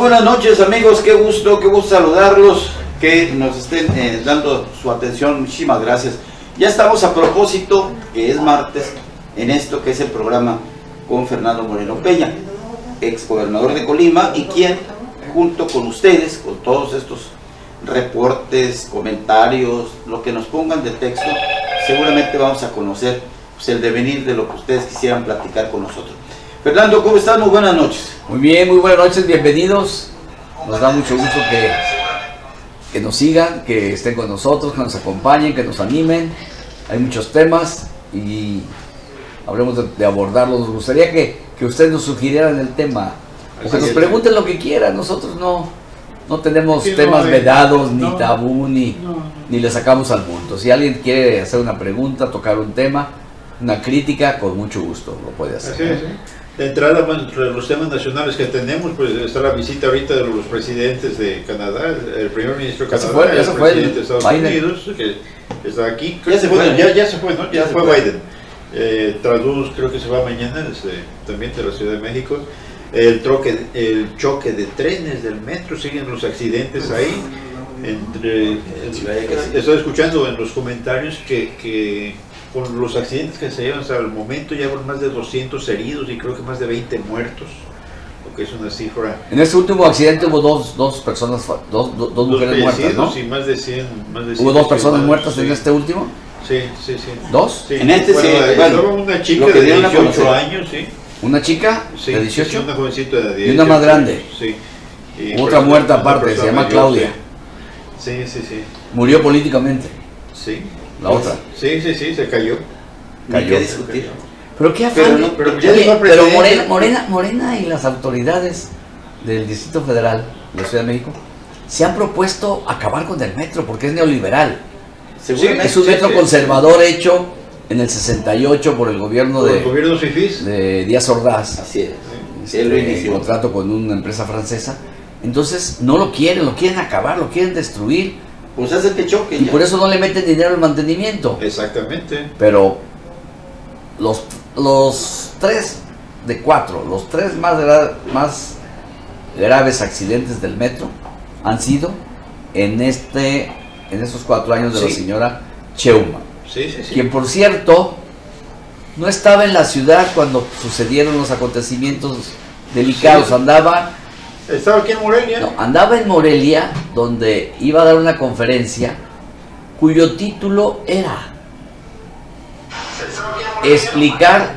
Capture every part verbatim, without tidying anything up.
buenas noches, amigos, qué gusto, qué gusto saludarlos, que nos estén eh, dando su atención, muchísimas gracias. Ya estamos a propósito, que es martes, en esto que es el programa con Fernando Moreno Peña, ex gobernador de Colima, y quien, junto con ustedes, con todos estos reportes, comentarios, lo que nos pongan de texto, seguramente vamos a conocer pues, el devenir de lo que ustedes quisieran platicar con nosotros. Fernando, ¿cómo estás? Muy buenas noches. Muy bien, muy buenas noches, bienvenidos. Nos da mucho gusto que, que nos sigan, que estén con nosotros, que nos acompañen, que nos animen. Hay muchos temas y hablemos de, de abordarlos. Nos gustaría que, que ustedes nos sugirieran el tema, o que nos pregunten lo que quieran. Nosotros no, no tenemos sí, temas no, vedados, no, ni tabú, ni, no, no. ni le sacamos al punto. Si alguien quiere hacer una pregunta, tocar un tema, una crítica, con mucho gusto lo puede hacer. Sí, ¿no? sí. De entrada, bueno, entre los temas nacionales que tenemos, pues está la visita ahorita de los presidentes de Canadá, el primer ministro de Canadá, fue, el presidente de Estados Biden. Unidos, que está aquí. Ya se bueno, fue, ya, ya se fue, ¿no? Ya, ya fue, fue Biden. Eh, Traduz creo que se va mañana, desde, también de la Ciudad de México. El, troque, el choque de trenes del metro, siguen los accidentes ahí. Entre, el, estoy escuchando en los comentarios que, que con los accidentes que se llevan hasta el momento ya hay más de doscientos heridos y creo que más de veinte muertos, lo que es una cifra. En este último accidente hubo dos, dos personas, dos, dos, dos mujeres muertas, ¿no? Sí, más de cien. Más de ¿Hubo dos personas muertas sí. en este último? Sí, sí, sí. ¿Dos? Sí. En este bueno, sí, bueno, bueno, una chica de dieciocho años, sí. ¿Una chica sí, de dieciocho? Sí, una jovencita de dieciocho. Y una más grande. Sí. Y otra muerta aparte, se llama mayor, Claudia. Sí, sí, sí. Murió políticamente. Sí. La otra. Sí, sí, sí, se cayó. Cayó. ¿Qué discutir? Pero qué afán. Pero, no, pero, ya Oye, pero Morena, Morena, Morena y las autoridades del Distrito Federal de la Ciudad de México se han propuesto acabar con el metro porque es neoliberal. Sí, es un sí, metro sí. conservador hecho en el sesenta y ocho por el gobierno ¿Por de, el gobierno fifís? de Díaz Ordaz. Así es. Este, Él lo inició. Contrato con una empresa francesa. Entonces no lo quieren, lo quieren acabar, lo quieren destruir. Pues hace que choque. Y ya. por eso no le meten dinero al mantenimiento. Exactamente. Pero los, los tres de cuatro, los tres más, gra más graves accidentes del metro han sido en este en estos cuatro años de sí. la señora Sheinbaum. Sí, sí, sí. Quien, por cierto, no estaba en la ciudad cuando sucedieron los acontecimientos delicados. Sí. Andaba... ¿Estaba aquí en Morelia? No, andaba en Morelia, donde iba a dar una conferencia cuyo título era explicar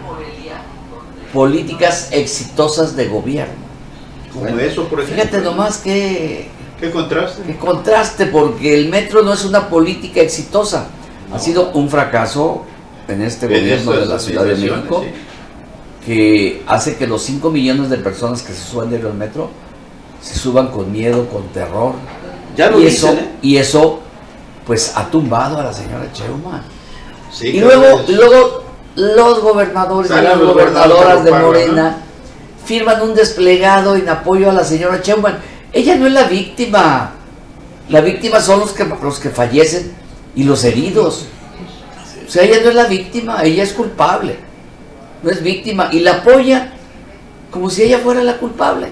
políticas exitosas de gobierno. Como bueno, eso, por ejemplo. Fíjate nomás que... ¿Qué contraste? Qué contraste, porque el metro no es una política exitosa. No. Ha sido un fracaso en este en gobierno de la Ciudad de México, sí. que hace que los cinco millones de personas que se suban diario al metro se suban con miedo, con terror. Ya lo y dicen, eso, ¿eh? y eso pues ha tumbado a la señora Sheinbaum. Sí, y luego, luego los gobernadores y las gobernadoras de Morena ¿no? firman un desplegado en apoyo a la señora Sheinbaum. Ella no es la víctima. La víctima son los que, los que fallecen y los heridos. O sea, ella no es la víctima, ella es culpable. No es víctima. Y la apoya como si ella fuera la culpable.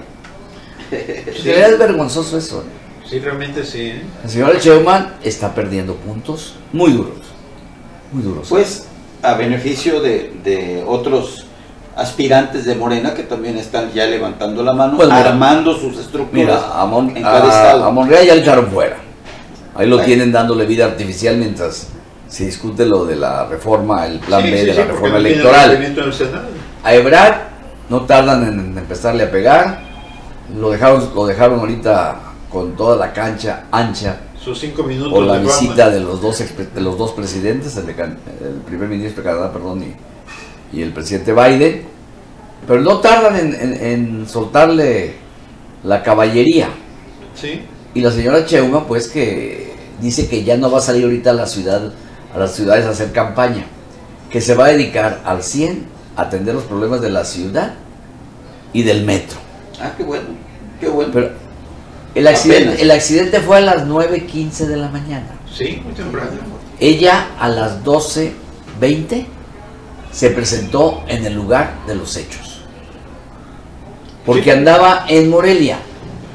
Sí. Es vergonzoso eso. ¿eh? Sí, realmente sí. ¿eh? La señora Sheinbaum está perdiendo puntos muy duros. Muy duros. Pues a beneficio de, de otros aspirantes de Morena que también están ya levantando la mano, pues, armando sus estructuras. Mira, a, Mon en cada a, estado. a Monreal ya le echaron fuera. Ahí lo bueno. tienen dándole vida artificial mientras se discute lo de la reforma, el plan sí, B sí, de sí, la reforma electoral. A Ebrard no tardan en empezarle a pegar. Lo dejaron, lo dejaron ahorita con toda la cancha ancha. Sus cinco minutos por la de visita fama. de los dos de los dos presidentes, el, de, el primer ministro de Canadá, perdón, y, y el presidente Biden, pero no tardan en, en, en soltarle la caballería. Sí. Y la señora Sheinbaum, pues, que dice que ya no va a salir ahorita a la ciudad, a las ciudades a hacer campaña, que se va a dedicar al cien a atender los problemas de la ciudad y del metro. Ah, qué bueno, qué bueno. Pero el accidente, el accidente fue a las nueve quince de la mañana. Sí, muy temprano. Ella a las doce veinte se presentó en el lugar de los hechos. Porque sí. andaba en Morelia.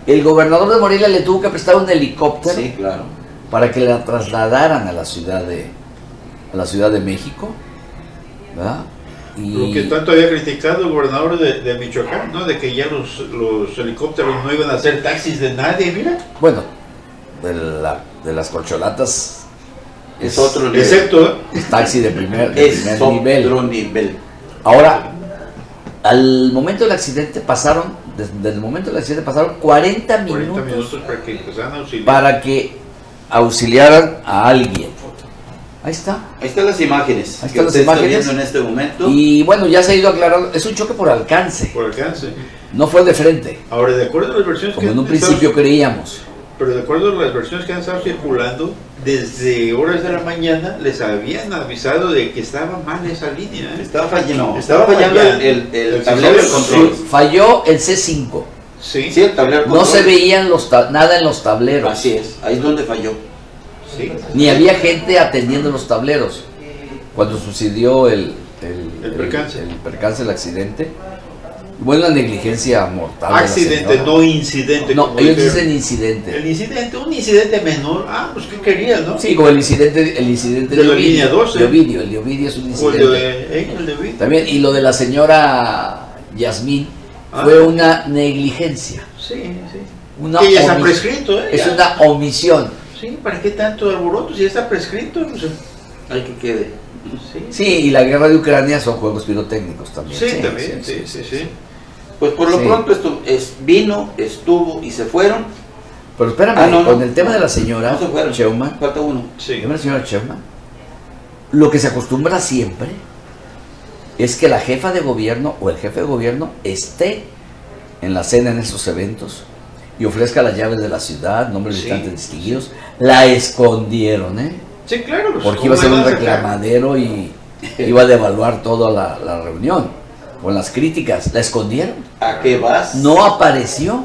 El gobernador de Morelia le tuvo que prestar un helicóptero Sí, claro. para que la trasladaran a la ciudad de a la Ciudad de México, ¿verdad? Y Lo que tanto había criticado el gobernador de, de Michoacán, ¿no? De que ya los, los helicópteros no iban a ser taxis de nadie, mira. bueno, de, la- de las corcholatas Es otro nivel. Excepto, es taxi de primer, de Es primer otro nivel. nivel. Ahora, al momento del accidente pasaron, desde, desde el momento del accidente pasaron cuarenta minutos, cuarenta minutos para que empezaran a auxiliar. para que auxiliaran a alguien. Ahí está. Ahí están las imágenes Ahí que están las usted está imágenes. viendo en este momento. Y bueno, ya se ha ido aclarando, es un choque por alcance, Por alcance. no fue de frente, Ahora, de acuerdo a las versiones como que en un han estado- principio creíamos. pero de acuerdo a las versiones que han estado circulando, desde horas de la mañana les habían avisado de que estaba mal esa línea. ¿eh? Estaba fallando, Estaba estaba fallando el, fallando. el- el El tablero de sensor de control. control. Falló el C cinco, Sí, Sí, el tablero de no control. se veían los ta- nada en los tableros, Así es, ahí es donde falló. sí. ni había gente atendiendo los tableros. Cuando sucedió el, el, El percance. el, el percance, el accidente, bueno, la negligencia mortal. de la Accidente, señora. no incidente. No, como ellos dijeron. dicen incidente. El incidente, un incidente menor. Ah, pues qué querías, ¿no? Sí, como el incidente, el incidente De de la Ovidio. línea doce. De Ovidio, el de Ovidio es un O el incidente. de, eh, el de Vic. También, y lo de la señora Yasmín Ah. fue una negligencia. Sí, sí. Una que ya está omis- prescrito, ¿eh? Es Ya. una omisión. Sí, ¿para qué tanto alboroto? Si ya está prescrito. Pues, Hay que quede. sí. Sí, y la guerra de Ucrania son juegos pirotécnicos también. Sí, también. Sí, sí, sí. Pues por lo Sí. pronto esto es, vino, estuvo y se fueron. Pero espérame, Ah, no, no. con el tema de la señora No se fueron. Sheinbaum, Falta uno. Sí. el tema de la señora Sheinbaum, lo que se acostumbra siempre es que la jefa de gobierno o el jefe de gobierno esté en la cena en esos eventos y ofrezca las llaves de la ciudad, nombres de Sí. visitantes distinguidos. La escondieron, ¿eh? Sí, claro. pues, Porque iba a ser ¿cómo un van a sacar? reclamadero y iba a devaluar toda la, la reunión con las críticas. La escondieron. ¿A qué vas? No apareció.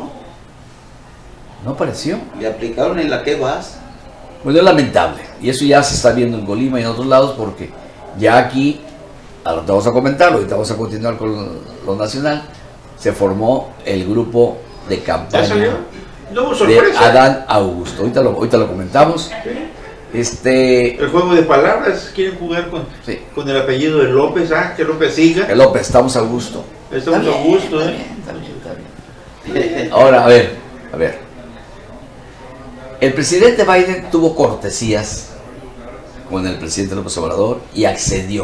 No apareció. Le aplicaron en la que vas. Bueno, es lamentable. Y eso ya se está viendo en Colima y en otros lados porque ya aquí, ahora te vamos a comentarlo, ahorita vamos a continuar con lo nacional, se formó el grupo de ¿Ya campaña salió? No hubo de sorpresa. Adán Augusto. Ahorita lo, ahorita lo comentamos. Este, El juego de palabras, quieren jugar con, sí, con el apellido de López, ah, que López siga. que López, estamos a gusto. Estamos Está a bien, gusto, está ¿eh? bien, está bien, está bien. Ahora, a ver, a ver. El presidente Biden tuvo cortesías con el presidente López Obrador y accedió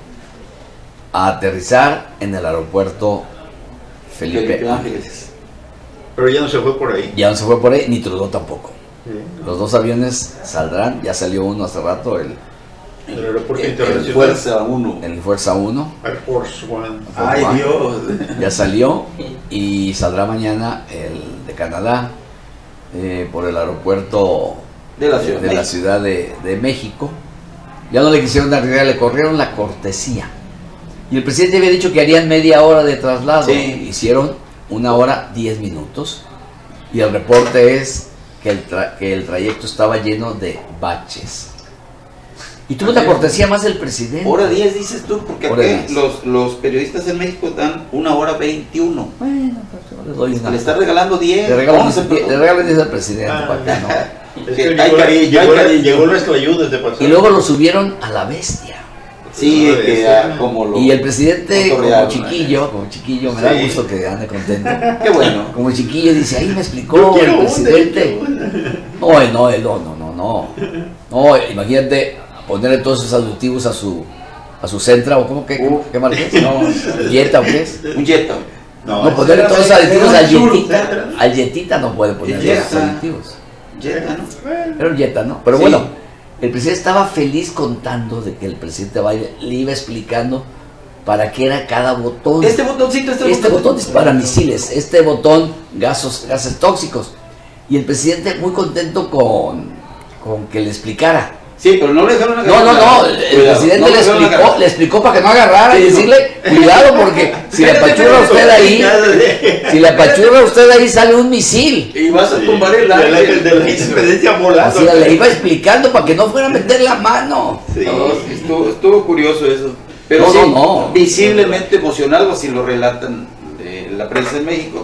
a aterrizar en el aeropuerto Felipe, Felipe Ángeles. Ángeles. Pero ya no se fue por ahí. Ya no se fue por ahí, ni Trudeau tampoco. Sí. Los dos aviones saldrán, ya salió uno hace rato, el, El aeropuerto El- el internacional. Fuerza uno. el Fuerza uno, Air Force One. Ay, Dios. ya salió y saldrá mañana el de Canadá eh, por el aeropuerto De la ciudad. de, la Ciudad de, de México. Ya no le quisieron arriesgar, le corrieron la cortesía. Y el presidente había dicho que harían media hora de traslado. Sí. Hicieron una hora diez minutos. Y el reporte es que el, tra- que el trayecto estaba lleno de baches. Y tuvo una cortesía más del presidente. Hora diez dices tú, porque Hora aquí diez. los, los periodistas en México dan una hora veintiuno. Bueno, pues yo le doy una. Le está regalando diez. Le regalan once, diez- le regalan diez al presidente. Ah, para que no. Es Que que hay llegó, cariño, llegó, hay cariño. llegó nuestra ayuda de pasar. Y luego lo subieron a la bestia. Sí, Hora que diez, ah, ¿no? como lo. Y el presidente, como cotorrearon, chiquillo, como chiquillo, me da Sí. gusto que ande contento. Qué bueno. Como chiquillo dice, ahí me Yo explicó quiero el una, presidente. yo quiero una. No, él no, él no, no, no, no. No, imagínate ponerle todos esos aditivos a su a su Centra o cómo que Uf. qué marca es, no, Jetta o qué es. Un Jetta. No, ese ponerle era- todos esos aditivos era al un sur, Jettita. era- Al Jettita no puede ponerle Jetta. esos aditivos. Jetta, ¿no? Bueno, Era un Jetta, ¿no? Pero Sí. bueno, el presidente estaba feliz contando de que el presidente Biden le iba explicando para qué era cada botón. Este botoncito, este, Este botón dispara misiles, este botón gasos, gases tóxicos. Y el presidente muy contento con, con que le explicara. Sí, pero no le dejaron No, agarrar. no, no, el Cuidado, presidente no le dejaron explicó, agarrar. le explicó para que no agarrara y Sí, no. decirle, cuidado porque si le apachurra usted ahí, si le apachurra usted ahí sale un misil. Y vas a tumbar el del ángel ángel de la independencia volando. Así le iba explicando para que no fuera a meter la mano. Sí. No, sí, estuvo, estuvo curioso eso. Pero No, sí, no, no. visiblemente emocionado, así lo relatan de la prensa en México,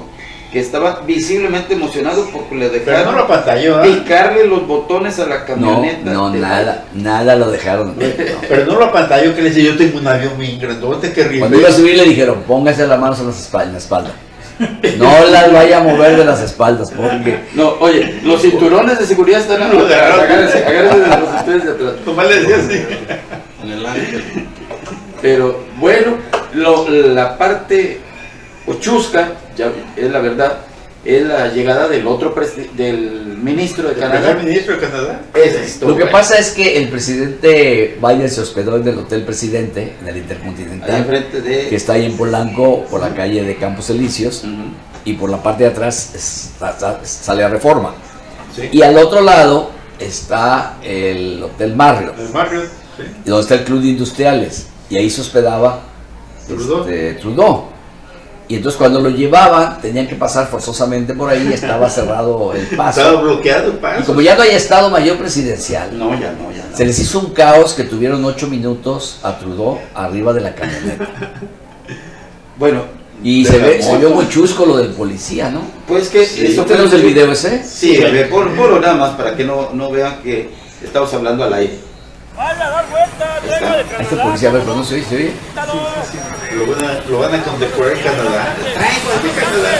que estaba visiblemente emocionado porque le Pero dejaron no lo pantalló, ¿eh? picarle los botones a la No, camioneta. no, de nada, nada lo dejaron. No. Pero no lo pantalló que le dice, yo tengo un avión bien grandote que Cuando iba a subir le dijeron, póngase las manos en las espaldas, en la espalda. No las vaya a mover de las espaldas, porque No, oye, los cinturones de seguridad están a No, de atrás. agárrense, agárrense de los ustedes de atrás. Tomás le decía así. En el ángel. Pero bueno, lo- la parte ochusca, ya es la verdad, es la llegada del otro presi- del ministro de El Canadá. primer ministro de Canadá. Esa historia. lo que pasa es que el presidente Biden se hospedó en el Hotel Presidente, en el Ahí Intercontinental, enfrente de. que está ahí en Polanco, por la calle de Campos Elíseos, Ujú. y por la parte de atrás está- está- sale a Reforma. Sí. Y al otro lado está el Hotel Marriott, El Marriott, sí. donde está el Club de Industriales, y ahí se hospedaba Trudeau. este, Trudeau. Y entonces cuando lo llevaban, tenían que pasar forzosamente por ahí, estaba cerrado el Estaba paso. bloqueado el paso. Y como ya no hay Estado Mayor Presidencial, No, ya no, ya no. se les hizo un caos que tuvieron ocho minutos a Trudeau arriba de la camioneta. Bueno, Y de se la ve, se moto. vio muy chusco lo del policía, ¿no? Pues que ¿Sí? eso fue ¿Tenemos el video ese? Sí, ve, por, por nada más para que no, no vean que estamos hablando al aire. ¡Vaya a dar vuelta! ¡Traigo de Ahí está el Canadá! policía, a ver, pero no se oye, ¿se oye? Lo van a, lo van a condecorar en Canadá. Traigo de Canadá.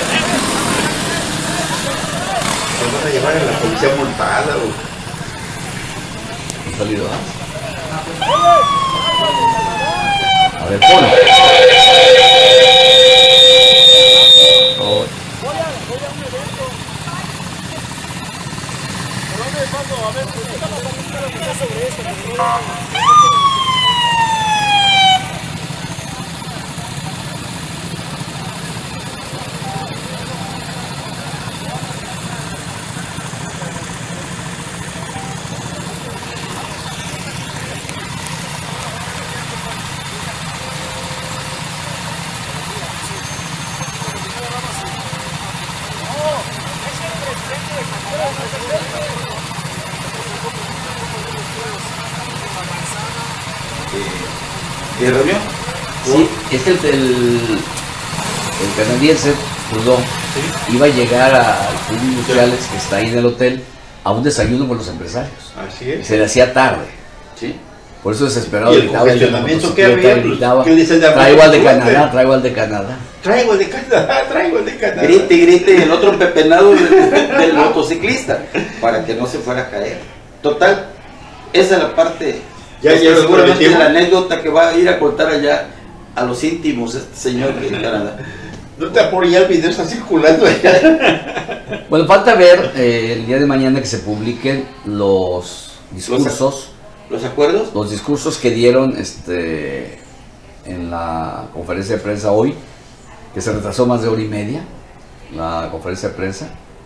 Lo van a llevar a la policía multada o... Ha salido, ¿ah? A ver, ponlo. Oh, Voy a, voy a un evento. ¿Por dónde paso? A ver, ¿qué está pasando? ¿Qué está sobre esto? ¿Y reunión? sí, es que el, el, el canadiense, Trudeau, Sí. iba a llegar al Club de Industriales, que está ahí en el hotel, a un desayuno con los empresarios. Así Y es. se le hacía tarde. Sí. Por eso desesperado ¿Y el gritaba, el de la congestionamiento qué motocicleta había? Pues, gritaba, ¿qué le dice el de la traigo al de motocicleta? Canadá, traigo al de Canadá. Traigo el de Canadá, traigo el de Canadá. Grite, grite el otro pepenado del, del motociclista para que no se fuera a caer. Total, esa es la parte. Ya, pues, ya lo seguramente prometimos. la anécdota que va a ir a contar allá a los íntimos este señor de Canadá. No te apures, ya el video está circulando allá. Bueno, falta ver eh, el día de mañana que se publiquen los discursos, ¿Los acuerdos? los discursos que dieron este en la conferencia de prensa hoy, que se retrasó más de hora y media, la conferencia de prensa,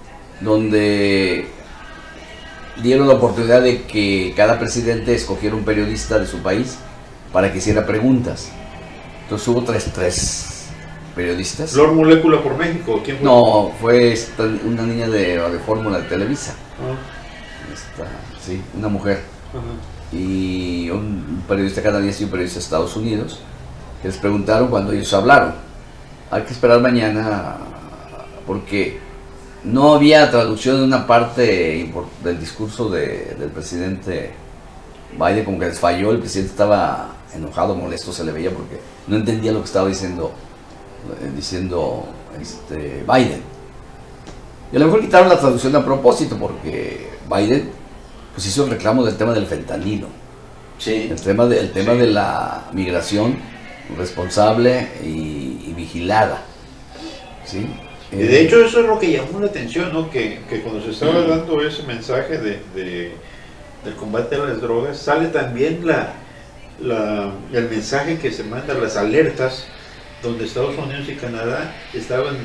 donde dieron la oportunidad de que cada presidente escogiera un periodista de su país para que hiciera preguntas. Entonces hubo tres, tres periodistas. Flor Molécula por México, ¿quién fue? No, fue esta- una niña de, de Fórmula de Televisa, Ah, esta, sí, una mujer, ajá. y un periodista canadiense y un periodista de Estados Unidos, que les preguntaron cuando ellos hablaron. Hay que esperar mañana porque no había traducción de una parte impor- del discurso de- del presidente Biden, como que les falló, el presidente estaba enojado, molesto, se le veía porque no entendía lo que estaba diciendo, eh, diciendo este, Biden. Y a lo mejor quitaron la traducción a propósito porque Biden pues hizo el reclamo del tema del fentanilo, Sí. el tema de, el tema Sí. de la migración responsable y, y vigilada, ¿sí? Y de hecho eso es lo que llamó la atención, ¿no? Que, que cuando se estaba dando ese mensaje de, de- del combate a las drogas, sale también la, la, el mensaje que se manda, las alertas, donde Estados Unidos y Canadá estaban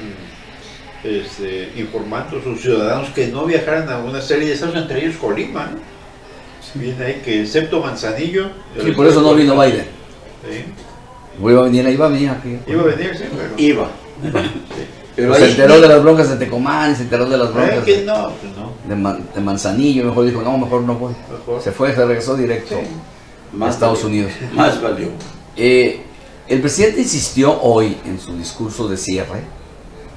este, informando a sus ciudadanos que no viajaran a una serie de estados, entre ellos Colima, ¿no? Viene ahí que excepto Manzanillo. Sí, por eso no vino Biden. Sí. Iba a venir, iba a venir aquí. Iba a venir, sí, pero... Iba. Sí. Pero se ahí- enteró de las broncas de Tecomán, se enteró de las Eh, broncas que de, no, pues no. de Man- de Manzanillo, mejor dijo, no, mejor no voy. Mejor. Se fue, se regresó directo Sí. a Más Estados valió. Unidos. Más valió. Eh, el presidente insistió hoy en su discurso de cierre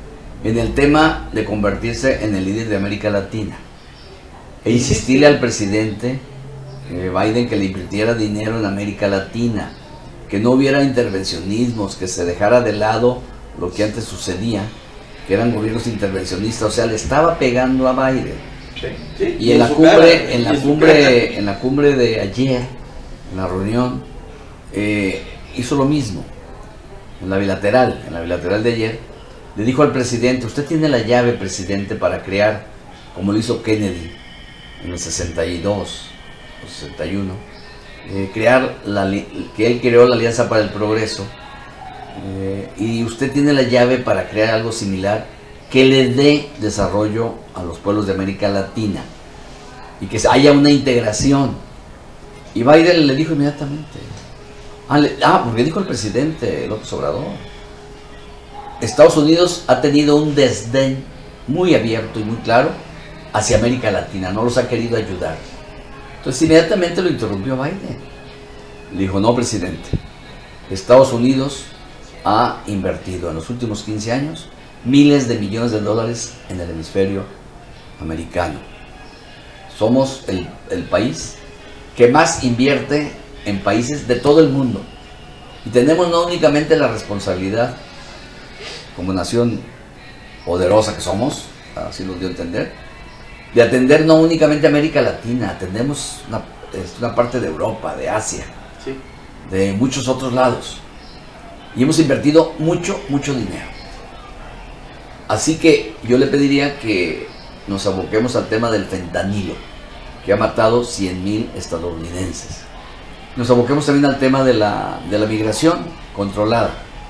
en el tema de convertirse en el líder de América Latina e insistirle al presidente eh, Biden que le invirtiera dinero en América Latina, que no hubiera intervencionismos, que se dejara de lado lo que antes sucedía, que eran gobiernos intervencionistas. O sea, le estaba pegando a Biden. Sí, sí, y en la su cumbre, cara, en la y su cumbre, cara. en la cumbre de ayer, en la reunión, eh, hizo lo mismo. En la bilateral, en la bilateral de ayer, le dijo al presidente: usted tiene la llave, presidente, para crear, como lo hizo Kennedy en el sesenta y dos o sesenta y uno, eh, crear la, que él creó la Alianza para el Progreso, eh, y usted tiene la llave para crear algo similar que le dé desarrollo a los pueblos de América Latina y que haya una integración. Y Biden le dijo inmediatamente, ah, le, ah porque dijo el presidente López Obrador, Estados Unidos ha tenido un desdén muy abierto y muy claro hacia América Latina, no los ha querido ayudar. Entonces inmediatamente lo interrumpió Biden. Le dijo: no, presidente, Estados Unidos ha invertido en los últimos quince años miles de millones de dólares en el hemisferio americano. Somos el, el país que más invierte en países de todo el mundo. Y tenemos no únicamente la responsabilidad, como nación poderosa que somos, así lo dio a entender, de atender no únicamente a América Latina, atendemos una, una parte de Europa, de Asia, Sí. de muchos otros lados. Y hemos invertido mucho, mucho dinero. Así que yo le pediría que nos aboquemos al tema del fentanilo, que ha matado cien mil estadounidenses. Nos aboquemos también al tema de la, de la migración controlada.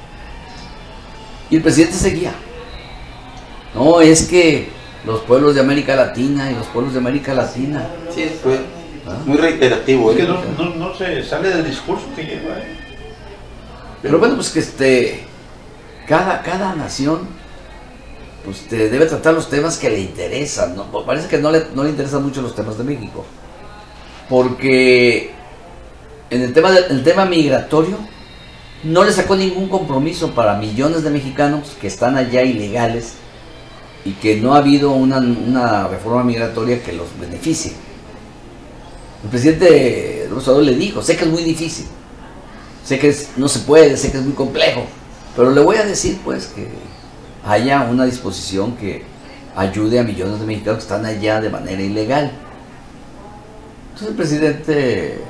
Y el presidente seguía: no, es que los pueblos de América Latina y los pueblos de América Latina. Sí, fue ¿Ah? muy reiterativo. Es que ¿eh? no, no, no se sale del discurso que lleva. ¿eh? Pero bueno, pues que este, cada, cada nación pues te debe tratar los temas que le interesan, ¿no? Parece que no le, no le interesan mucho los temas de México, porque en el tema, de, el tema migratorio no le sacó ningún compromiso para millones de mexicanos que están allá ilegales y que no ha habido una, una reforma migratoria que los beneficie. El presidente López Obrador le dijo: sé que es muy difícil, sé que es, no se puede, sé que es muy complejo, pero le voy a decir pues que haya una disposición que ayude a millones de mexicanos que están allá de manera ilegal. Entonces el presidente eh,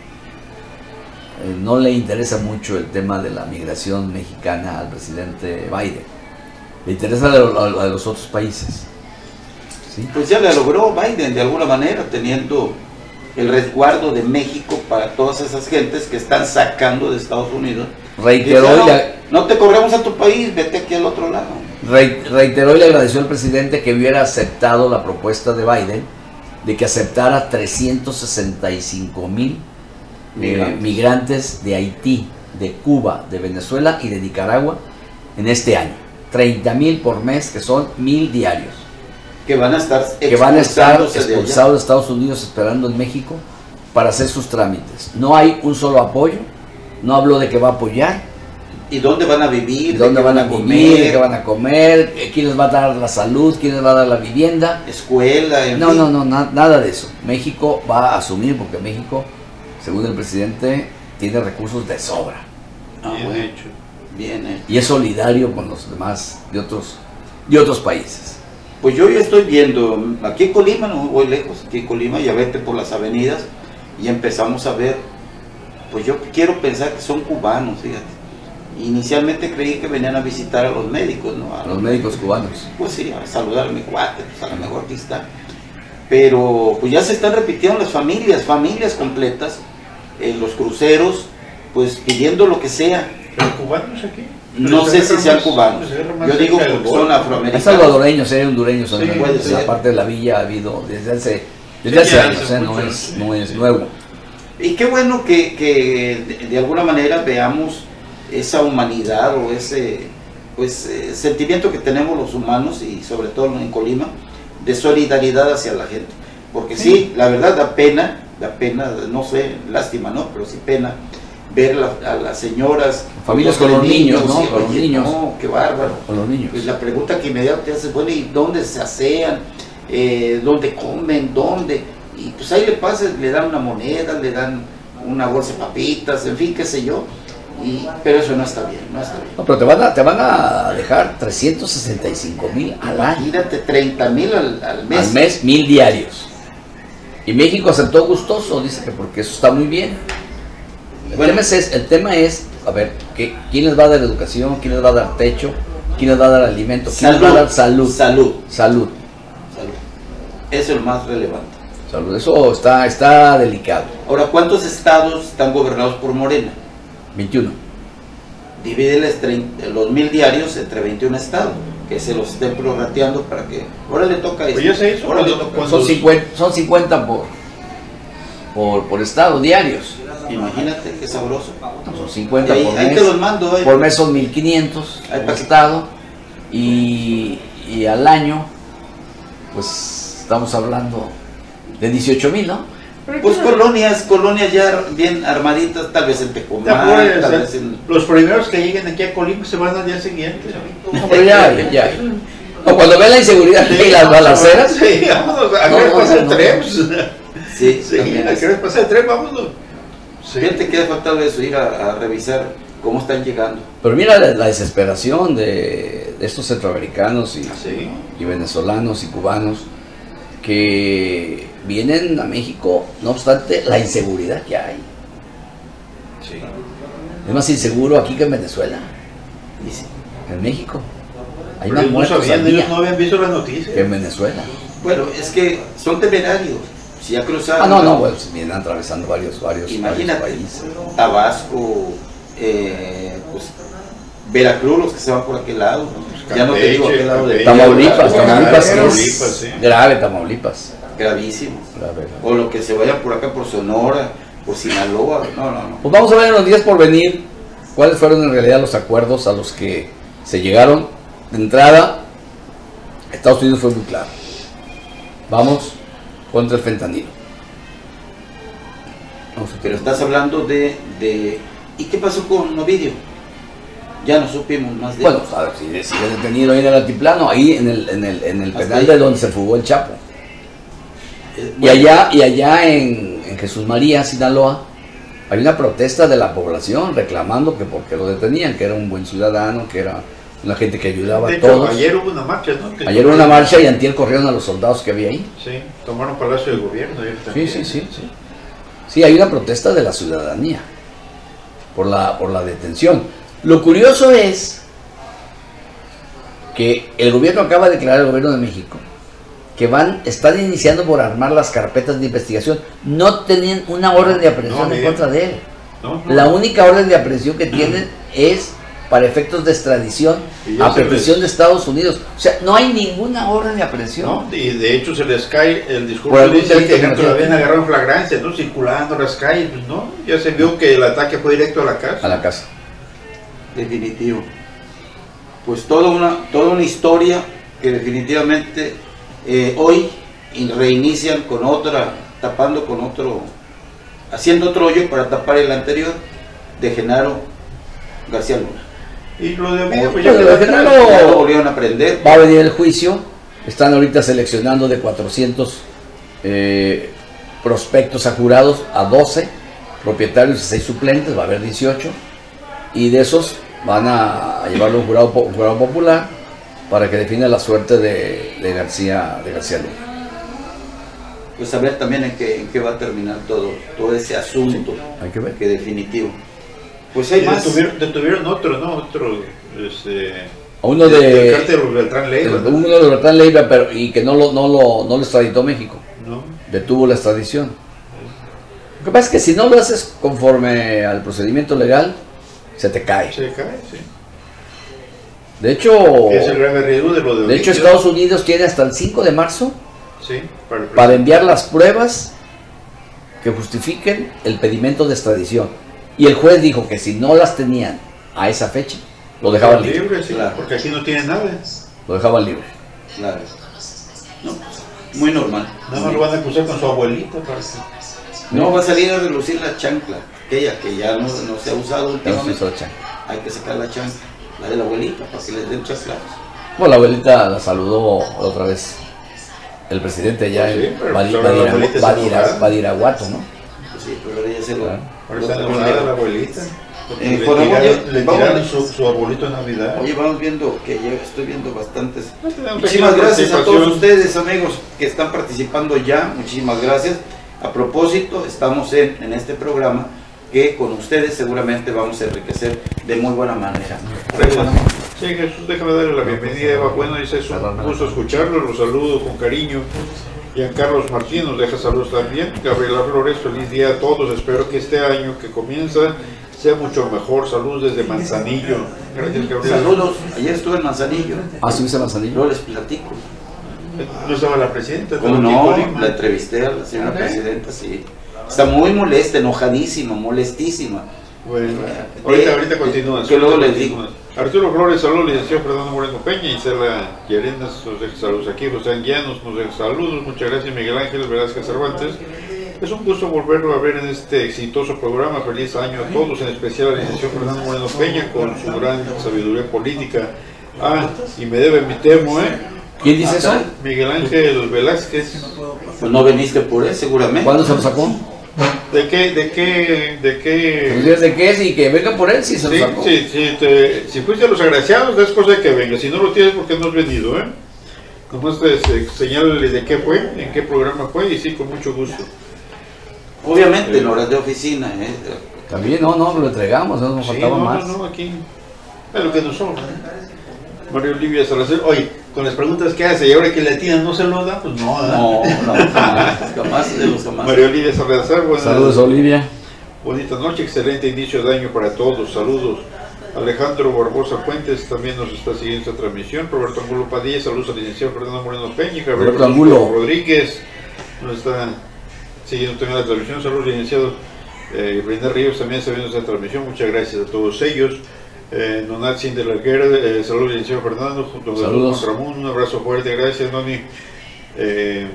no le interesa mucho el tema de la migración mexicana al presidente Biden, le interesa a, a, a los otros países, ¿sí? Pues ya le logró Biden de alguna manera, teniendo el resguardo de México para todas esas gentes que están sacando de Estados Unidos. Reiteró, Dice, no, y le, no te corremos a tu país, vete aquí al otro lado. re, reiteró y le agradeció al presidente que hubiera aceptado la propuesta de Biden de que aceptara trescientos sesenta y cinco mil eh, migrantes de Haití, de Cuba, de Venezuela y de Nicaragua en este año. treinta mil por mes, que son mil diarios. Que van a estar que van a estar expulsándose de expulsados de Estados Unidos esperando en México para hacer sus trámites. No hay un solo apoyo, no habló de que va a apoyar, ¿Y dónde van a vivir? de dónde qué van a vivir, de qué van a comer, quién les va a dar la salud, quién les va a dar la vivienda. Escuela, en No, fin. no, no, na- nada de eso. México va a asumir, porque México, según el presidente, tiene recursos de sobra Ah, Bien bueno, hecho. bien, eh. y es solidario con los demás de otros, de otros países. Pues yo ya estoy viendo, aquí en Colima, no voy lejos, aquí en Colima ya vete por las avenidas y empezamos a ver, pues yo quiero pensar que son cubanos, fíjate. Inicialmente creí que venían a visitar a los médicos, ¿no? A Los médicos cubanos. Pues sí, a saludar a mi cuate, pues a lo mejor aquí está. Pero pues ya se están repitiendo las familias, familias completas, en los cruceros, pues pidiendo lo que sea. ¿Pero cubanos aquí? No Pero sé se si agarra sean más- cubanos. se agarra más Yo digo cerca del porque son Golfo. Es afroamericanos. salvadoreños, eh, hondureños, son Sí, en puede ser. la parte de la villa ha habido desde hace, desde Sí, hace ya años, hace eh, no, mucho, es, sí, no es sí. nuevo. Y qué bueno que, que de, de alguna manera veamos esa humanidad o ese pues eh, sentimiento que tenemos los humanos y sobre todo en Colima de solidaridad hacia la gente, porque sí, la verdad da pena, da pena, no sé, lástima no, pero sí pena ver la, a las señoras, familias con los niños, ¿no? y, Con los oye, niños. No, qué bárbaro. Con los niños. Pues la pregunta que inmediatamente te haces, bueno, ¿y dónde se asean? Eh, ¿Dónde comen? ¿Dónde? Y pues ahí le pasas, le dan una moneda, le dan una bolsa de papitas, en fin, qué sé yo. Y, pero eso no está bien, no está bien. No, pero te van a, te van a dejar trescientos sesenta y cinco mil al año. Imagínate, treinta mil al, al mes. Al mes, mil diarios. Y México aceptó gustoso, dice que porque eso está muy bien. El, Bueno. tema, es, el tema es, a ver, ¿qué, ¿quién les va a dar educación? ¿Quién les va a dar techo? ¿Quién les va a dar alimento? ¿Quién les va a dar salud? Salud. Salud. Salud. Eso es lo más relevante. Salud. Eso está, está delicado. Ahora, ¿cuántos estados están gobernados por Morena? veintiuno. Divídeles treinta los mil diarios entre veintiún estados, que se los estén prorrateando para que ahora le toca eso. Pues ya se hizo, ahora le cuando- toca cuando- Son cincuenta, son cincuenta por, por, por estado, diarios. Imagínate qué sabroso. No, son cincuenta Ahí, por ahí mes. te los mando. ahí. Por mes son mil quinientos Ay, por pa' que- estado. Y, y al año, pues estamos hablando de dieciocho mil, ¿no? Pues colonias, colonias ya bien armaditas, tal vez en Te Tecomán, apures, tal eh, vez en... Los primeros que lleguen aquí a Colima se van al día siguiente. No, pero ya, hay, ya. hay. O cuando ve la inseguridad y las balaceras, Sí, vámonos. ¿A qué No, hora no, pasa no, el no. tren? Sí, Sí, también ¿a es- qué hora pasa el tren? Vámonos. Sí. Fíjate que ha faltado eso, ir a, a revisar cómo están llegando. pero mira la, la desesperación de, de estos centroamericanos y, Sí. y venezolanos y cubanos que vienen a México, no obstante la inseguridad que hay. Sí. Es más inseguro aquí que en Venezuela, Y sí. en México. Hay Pero más ellos no muertos sabían, al ellos día no habían visto las noticias. que en Venezuela. Bueno, es que son temerarios. Si ya cruzaron... Ah, no, no, pues vienen atravesando varios, varios, Imagínate, varios países. Tabasco, eh, pues, Veracruz, los que se van por aquel lado. Ya no te digo Campeche, aquel lado de Campeche. Tamaulipas, Tamaulipas, que Tamaulipas, es sí. grave, Tamaulipas. gravísimo. Grave. O lo que se vayan por acá, por Sonora, por Sinaloa. No, no, no. Pues vamos a ver en los días por venir cuáles fueron en realidad los acuerdos a los que se llegaron. De entrada, Estados Unidos fue muy claro. Vamos contra el fentanilo. Vamos a- Pero estás hablando de, de... ¿Y qué pasó con Ovidio? Ya no supimos más de Bueno, a ver, sigue, sigue detenido ahí en el altiplano, ahí en el, en el, en el Hasta penal ahí. de donde se fugó el Chapo. Eh, Y bueno, allá, y allá en, en Jesús María, Sinaloa, hay una protesta de la población reclamando que porque lo detenían, que era un buen ciudadano, que era una gente que ayudaba De a hecho, todos. ayer hubo una marcha, ¿no? Que- Ayer hubo una marcha y antier corrieron a los soldados que había ahí. Sí, tomaron Palacio de Gobierno. ayer Sí, también. sí, sí, sí. Sí, hay una protesta de la ciudadanía por la, por la detención. Lo curioso es que el gobierno acaba de declarar, el gobierno de México, que van, están iniciando por armar las carpetas de investigación. No tenían una orden de aprehensión No, en Miguel. contra de él. No, no. La única orden de aprehensión que tienen es para efectos de extradición Y ya a se petición les- de Estados Unidos. O sea, no hay ninguna orden de aprehensión. No, y de hecho se les cae el Por discurso algún dice delito que que no todavía tiene. agarraron flagrancia, ¿no? Circulando en las calles, pues no, ya se vio que el ataque fue directo a la casa. A la casa. definitivo. Pues toda una, toda una historia que definitivamente eh, hoy in- reinician con otra, tapando con otro, haciendo otro hoyo para tapar el anterior de Genaro García Luna. Y lo de Ovidio, pues Lo ya de quedó atrás. Genaro- Ya lo volvieron a aprender. Va a venir el juicio. Están ahorita seleccionando de cuatrocientos eh, prospectos a jurados a doce propietarios y seis suplentes. Va a haber dieciocho. Y de esos van a, a llevarlo a un jurado, po- un jurado popular para que defina la suerte de, de García, de García Luna. Pues a ver también en qué, en qué va a terminar todo, todo ese asunto, Hay que ver. que definitivo. Pues hay Y más. detuvieron, detuvieron otro, ¿no? Otro, este... A uno del de, cártel Beltrán Leiva, de- ¿no? uno de Bertrán Leiva, pero y que no lo, no lo, no lo extraditó México. ¿No? Detuvo la extradición. Lo que pasa es que si no lo haces conforme al procedimiento legal, se te cae. Se cae, sí. De hecho, Es el grave riesgo de lo de de hecho Ovidio. Estados Unidos tiene hasta el cinco de marzo Sí, para el para enviar las pruebas que justifiquen el pedimento de extradición. Y el juez dijo que si no las tenían a esa fecha, lo dejaban libre. libre, sí, Claro. porque aquí no tiene nada. Lo dejaban libre. Claro. No, muy normal. Nada más lo van a acusar con su abuelita. Para que... No va a salir a relucir la chancla, aquella que ya no, no se ha usado últimamente. Hay que sacar la chancla, la de la abuelita, para que les den chanclas. Bueno, la abuelita la saludó otra vez el presidente allá Sí, en pero Badi- pues ahora la Badira- abuelita está Badira- enojada. Badiraguato, ¿no? Pues sí, pero ella se lo... Claro. Ahora lo- está lo- enamorada la abuelita. porque Eh, le por amor, tiraron, ya- le vamos- tiraron su, su arbolito de Navidad. Oye, vamos viendo que yo estoy viendo bastantes. No tenemos aquí Muchísimas la gracias a todos participación. ustedes, amigos, que están participando ya. Muchísimas gracias. A propósito, estamos en, en este programa que con ustedes seguramente vamos a enriquecer de muy buena manera. Gracias. Sí, Jesús, déjame darle la bienvenida a Eva Bueno, dice, es un gusto escucharlo, los saludo con cariño. Giancarlos Martín nos deja saludos también. Gabriela Flores, feliz día a todos, espero que este año que comienza sea mucho mejor. Saludos desde Manzanillo. Gracias, Gabriela. Saludos. Ayer estuve en Manzanillo. Ah, ¿subiste a Manzanillo? Yo les platico. ¿No estaba la presidenta? ¿Cómo ¿Estaba no? aquí en Colima? La entrevisté a la señora ¿Ah, presidenta, sí. Está muy molesta, enojadísima, molestísima. Bueno, ahorita, ahorita continúas. Que luego les digo. Arturo Flores, saludos, licenciado Fernando Moreno Peña, Isela Llerenas, nos deja saludos aquí, José Anguianos, nos deja saludos, muchas gracias, Miguel Ángel Velázquez Cervantes. Es un gusto volverlo a ver en este exitoso programa, feliz año a todos, en especial al licenciado Fernando Moreno Peña, con su gran sabiduría política. Ah, y me debe mi termo, ¿eh? ¿Quién dice eso? Miguel Ángel Velázquez. Pues no veniste por él, seguramente. ¿Cuándo se lo sacó? ¿De qué, de qué, de Pues qué? ¿de qué es? Y que venga por él si se Sí, lo sacó. sí, sí, te- si fuiste a los agraciados, es cosa de que venga. Si no lo tienes, porque no has venido, ¿eh? Nomás te eh, señálale de qué fue, en qué programa fue, y sí, con mucho gusto. Obviamente en horas de oficina, ¿eh? También, no, no, lo entregamos, no nos Sí, faltaba no, más. no, no, aquí es lo que nos sobra. ¿eh? María Olivia Salazar, oye, con las preguntas que hace y ahora que le atinan no se lo da, pues no, ¿eh? No, no, jamás, jamás de los jamás. María Olivia Salazar, buenas Saludos, Olivia. bonita noche, excelente inicio de año para todos, saludos. Alejandro Barbosa Fuentes también nos está siguiendo esta transmisión. Roberto Angulo Padilla, saludos al licenciado Fernando Moreno Peña. Gabriel Roberto Angulo. Rodríguez nos está siguiendo también la transmisión. Saludos, licenciado. Eh, Reina Ríos también está viendo esta transmisión. Muchas gracias a todos ellos. Eh, Nonat Sin de la Guerra, eh, saludos, licenciado Fernando. Junto a Saludos. Juan Ramón, un abrazo fuerte. Gracias, Noni. Eh,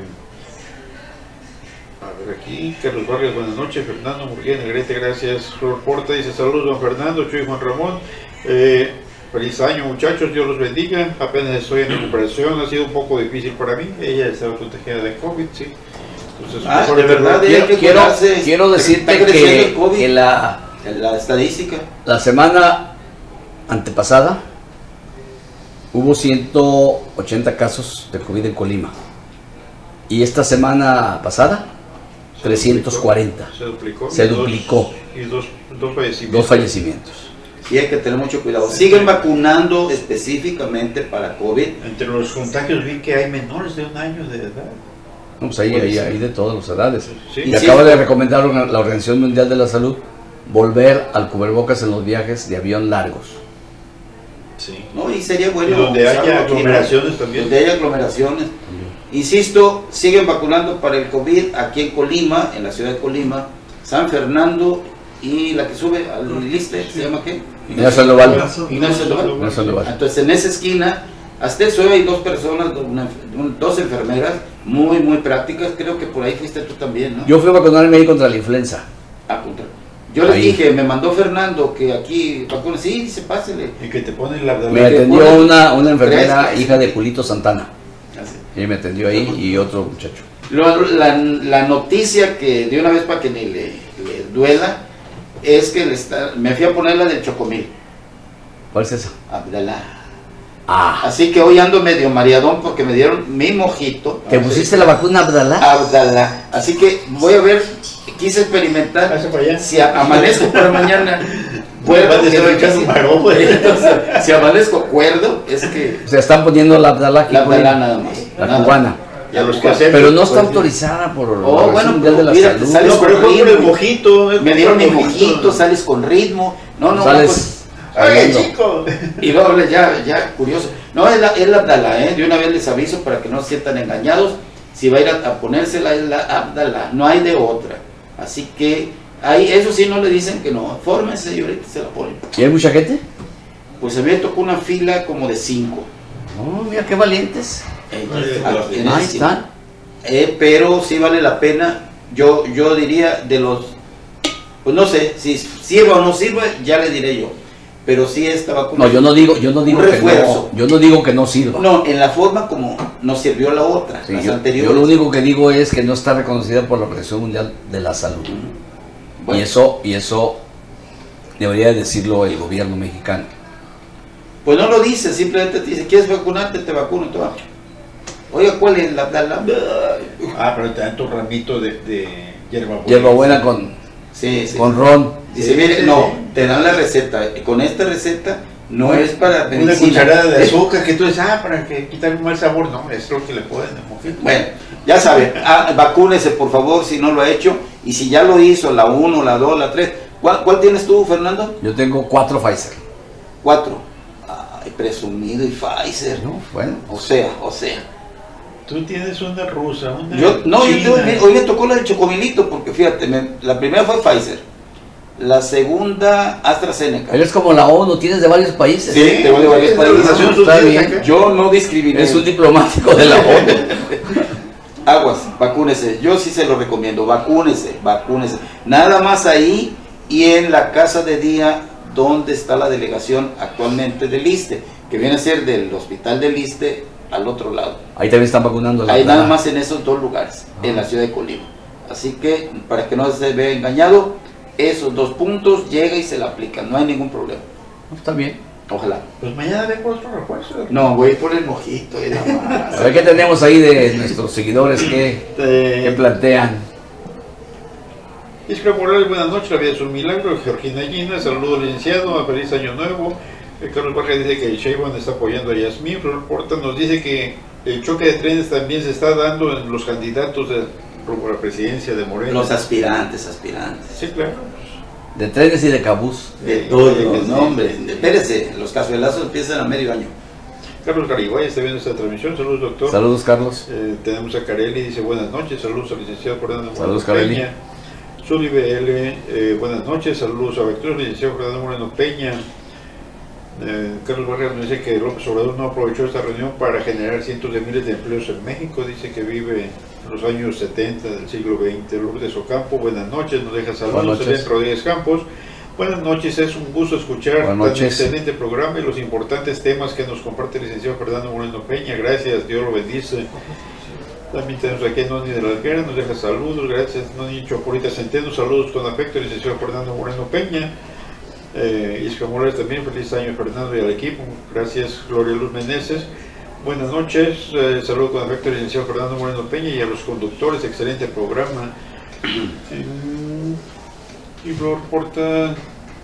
A ver aquí, Carlos Vargas, buenas noches. Fernando Murguía Negrete, gracias. Flor Porta dice saludos, don Fernando, Chuy, Juan Ramón. Eh, feliz año, muchachos, Dios los bendiga. Apenas estoy en recuperación, ha sido un poco difícil para mí. Ella estaba contagiada de COVID, sí. Entonces, Ah, mejor de que verdad, no- hay Quiero, que quiero, cuidarse. quiero decirte Está creciendo el que, COVID. que la, La estadística. la semana antepasada hubo ciento ochenta casos de COVID en Colima. Y esta semana pasada, se trescientos cuarenta. Se duplicó. Se y dos- duplicó. Y dos, dos fallecimientos. Dos fallecimientos. Sí, hay que tener mucho cuidado. Siguen vacunando específicamente para COVID. Entre los contagios vi que hay menores de un año de edad. No, pues ahí, ahí, ahí de todas las edades. Sí. Y Y acaba sí. de recomendar una- la Organización Mundial de la Salud volver al cubrebocas en los viajes de avión largos. Sí. ¿No? Y sería bueno. Y donde usarlo haya aquí, ¿no? aglomeraciones también. Donde haya aglomeraciones. Insisto, siguen vacunando para el COVID aquí en Colima, en la ciudad de Colima, San Fernando y la que sube al Liste, ¿se llama qué? Ignacio Sandoval. Ignacio Sandoval. Ignacio Sandoval. Entonces en esa esquina, hasta eso hay dos personas, una- un- dos enfermeras muy, muy prácticas. Creo que por ahí fuiste tú también, ¿no? Yo fui a vacunarme ahí contra la influenza. Ah, contra- Yo les Ahí. dije, me mandó Fernando que aquí vacunas. Sí, dice, pásele. Y que te ponen la Me que atendió ponen una, una enfermera, tres, hija de Julito Santana. Así. Y me atendió ahí y otro muchacho. Lo- la, la noticia que de una vez para que ni le, le duela es que le está, me fui a poner la del Chocomil, ¿Cuál es esa? Abdalá. Ah, Así que hoy ando medio mareadón porque me dieron mi mojito. ¿te pusiste la vacuna Abdalá? Abdalá. Así que voy a ver, quise experimentar Hace para allá. si a- amanezco para mañana. Puedo, Vas a estar que- echando si- marón, pues. entonces, si amanezco cuerdo, es que Se están poniendo la Abdalá aquí, la güey. Abdalá nada más. La nada. cubana. Y a los que cubana. hacen- Pero no está Pues, autorizada por la Oh, Organización bueno, Mundial de la mira, te Salud. sales No, pero fue por el mojito. es Me por dieron mi el mojito, sales con ritmo. No, no, Sales pues, ¡Oye, hablando. chico! y luego ya, ya, curioso. No, es la, es la Abdalá, ¿eh? De una vez les aviso para que no se sientan engañados. Si va a ir a, a ponérsela, es la Abdalá, no hay de otra. Así que, ahí, eso sí no le dicen que no. Fórmense y ahorita se la ponen. ¿Y hay mucha gente? Pues a mí me tocó una fila como de cinco. Oh, mira qué valientes. Eh, Ahí a- en esa Ahí esquina. están. Eh, pero sí vale la pena yo, yo diría de los, pues no sé, si sirva o no sirva, ya le diré yo. Pero sí esta vacuna. No, yo no digo, yo no digo un que refuerzo. no, yo no digo que no sirva. No, en la forma como nos sirvió la otra, Sí, las yo, anteriores. yo lo único que digo es que no está reconocida por la Organización Mundial de la Salud. Bueno, Y eso, y eso debería decirlo el gobierno mexicano. pues no lo dice, simplemente te dice, ¿quieres vacunarte? Te vacuno, te vacuno. Oiga, ¿cuál es la, la, la? Ah, pero te dan tu ramito de, de hierbabuena. Hierbabuena con, Sí, sí. con ron. Dice, Sí, mire, sí, no, sí. te dan la receta. Con esta receta no es para Una medicina. cucharada de azúcar que tú dices, ah, para que quitar un mal sabor. No, es lo que le pueden mojar. Bueno, ya saben, ah, vacúnese por favor si no lo ha hecho. Y si ya lo hizo, la uno, la dos, la tres. ¿Cuál, cuál tienes tú, Fernando? Yo tengo cuatro Pfizer. Cuatro. Ay, presumido y Pfizer. No, bueno. O sea, o sea. Tú tienes una rusa, una Yo, no, yo china. tengo- hoy me tocó la de Chocomilito, porque fíjate, me- la primera fue Pfizer, la segunda AstraZeneca. Eres como la ONU, tienes de varios países. Sí, te voy de varios Es la países. Organización Está Social bien. acá. Yo no discriminé. Es un diplomático de la ONU. Aguas, vacúnese. Yo sí se lo recomiendo, vacúnese, vacúnese. Nada más ahí y en la casa de día donde está la delegación actualmente del ISSSTE, que viene a ser del hospital del ISSSTE al otro lado. Ahí también están vacunando. La Ahí nada plana. más en esos dos lugares, Ah. en la ciudad de Colima. Así que, para que no se vea engañado, esos dos puntos llega y se la aplica, no hay ningún problema. Está bien. Ojalá. Pues mañana ve por otro refuerzo. No, voy por el mojito y nada más. A ver qué tenemos ahí de nuestros seguidores que, que Eh, plantean. Isra Morales, buenas noches, la vida es un milagro. Georgina Gina, saludos licenciado, feliz año nuevo. Eh, Carlos Vargas dice que Sheinbaum está apoyando a Yasmín. Flor Porta nos dice que el choque de trenes también se está dando en los candidatos de, rumbo a la presidencia de Morena. Los aspirantes, aspirantes. Sí, claro. De trenes y de cabús. De Sí, todo, sí, sí. no hombre. Espérese, los cazuelazos empiezan a medio año. Carlos Garibay está viendo esta transmisión. Saludos, doctor. Saludos, Carlos. Eh, tenemos a Carelli, dice buenas noches, saludos al licenciado Fernando Saludos, Moreno Carelli. Peña. Zuli B L, eh, buenas noches, saludos a Vector, licenciado Fernando Moreno Peña. Eh, Carlos Vargas nos dice que López Obrador no aprovechó esta reunión para generar cientos de miles de empleos en México, dice que vive en los años setenta del siglo veinte. Lourdes Ocampo, buenas noches, nos deja saludos. Buenas noches. Elena Rodríguez Campos, buenas noches, es un gusto escuchar Buenas tan noches. excelente programa y los importantes temas que nos comparte el licenciado Fernando Moreno Peña. Gracias, Dios lo bendice. También tenemos aquí a Noni de la Alguera, nos deja saludos. Gracias, Noni Chopolita Centeno, saludos con afecto, el licenciado Fernando Moreno Peña. Eh, Isca Morales también, feliz año Fernando y al equipo. Gracias, Gloria Luz Meneses. Buenas noches, eh, saludos con afecto al licenciado Fernando Moreno Peña y a los conductores, excelente programa. Eh, y Flor Porta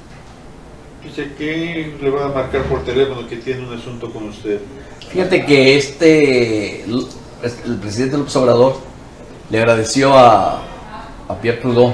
dice que le van a marcar por teléfono que tiene un asunto con usted. Fíjate que este, el presidente López Obrador le agradeció a, a Pierre Trudeau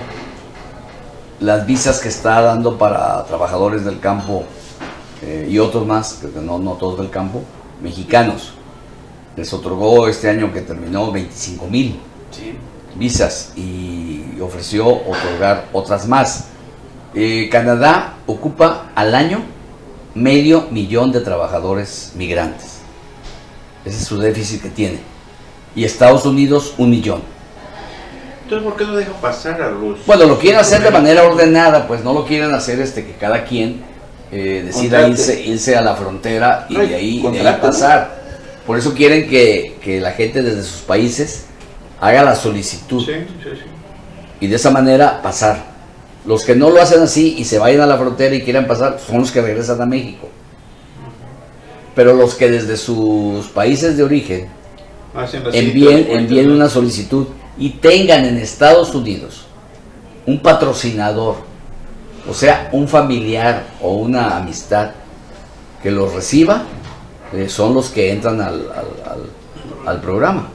las visas que está dando para trabajadores del campo eh, y otros más, que no, no todos del campo, mexicanos. Les otorgó este año que terminó veinticinco mil Sí. visas y ofreció otorgar otras más. Eh, Canadá ocupa al año medio millón de trabajadores migrantes. Ese es su déficit que tiene. Y Estados Unidos un millón. Entonces, ¿por qué no dejan pasar a los... Bueno, lo quieren hacer de manera ordenada, pues no lo quieren hacer este que cada quien eh, decida Contrate. irse, irse a la frontera y Ay, de ahí, de ahí contrata, ¿no? pasar. Por eso quieren que, que la gente desde sus países haga la solicitud Sí, sí, sí. y de esa manera pasar. Los que no lo hacen así y se vayan a la frontera y quieran pasar son los que regresan a México. Pero los que desde sus países de origen Hacen las envíen, citas, envíen ahorita, una solicitud y tengan en Estados Unidos un patrocinador, o sea, un familiar o una amistad que los reciba, eh, son los que entran al, al, al- al programa.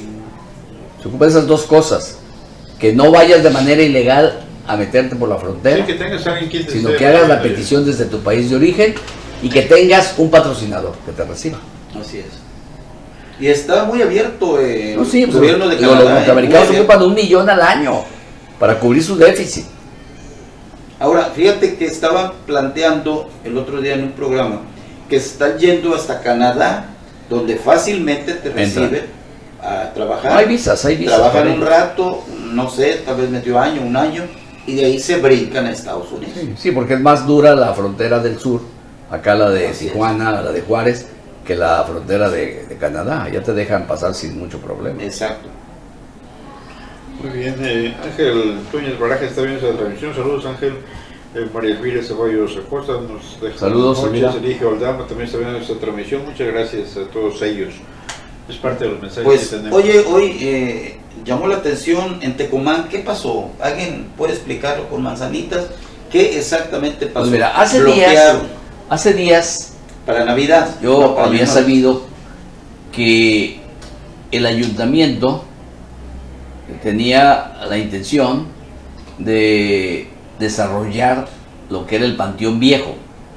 Se ocupan esas dos cosas, que no vayas de manera ilegal a meterte por la frontera, Sí, que tengas a alguien quien te sino esté que hagas la apoyando. petición desde tu país de origen y que tengas un patrocinador que te reciba. Así es. Y está muy abierto eh, No, sí, el pues, gobierno de digo, Canadá. los eh, norteamericanos muy abierto. ocupan un millón al año para cubrir su déficit. Ahora, fíjate que estaban planteando el otro día en un programa que se están yendo hasta Canadá, donde fácilmente te Entra. reciben a trabajar. No hay visas, hay visas. Trabajan para un ellos. rato, no sé, tal vez metió año, un año, y de ahí se brincan a Estados Unidos. Sí, sí, porque es más dura la frontera del sur, acá la de Así Tijuana, la de Juárez, que la frontera de, de Canadá. Ya te dejan pasar sin mucho problema. Exacto. Muy bien, eh, Ángel Túñez Baraja está viendo esa transmisión. Saludos, Ángel. Eh, María Elvira Ceballos Acosta nos deja Saludos, noches. Elvira. Elige Oldama también está viendo esta transmisión. Muchas gracias a todos ellos. Es parte de los mensajes Pues, que tenemos. oye, hoy eh, llamó la atención en Tecomán, ¿qué pasó? ¿Alguien puede explicarlo con manzanitas? ¿Qué exactamente pasó? Pues mira, hace días, Bloquearon hace días para Navidad. yo no, para había Año Nuevo. sabido que el ayuntamiento tenía la intención de desarrollar lo que era el Panteón Viejo.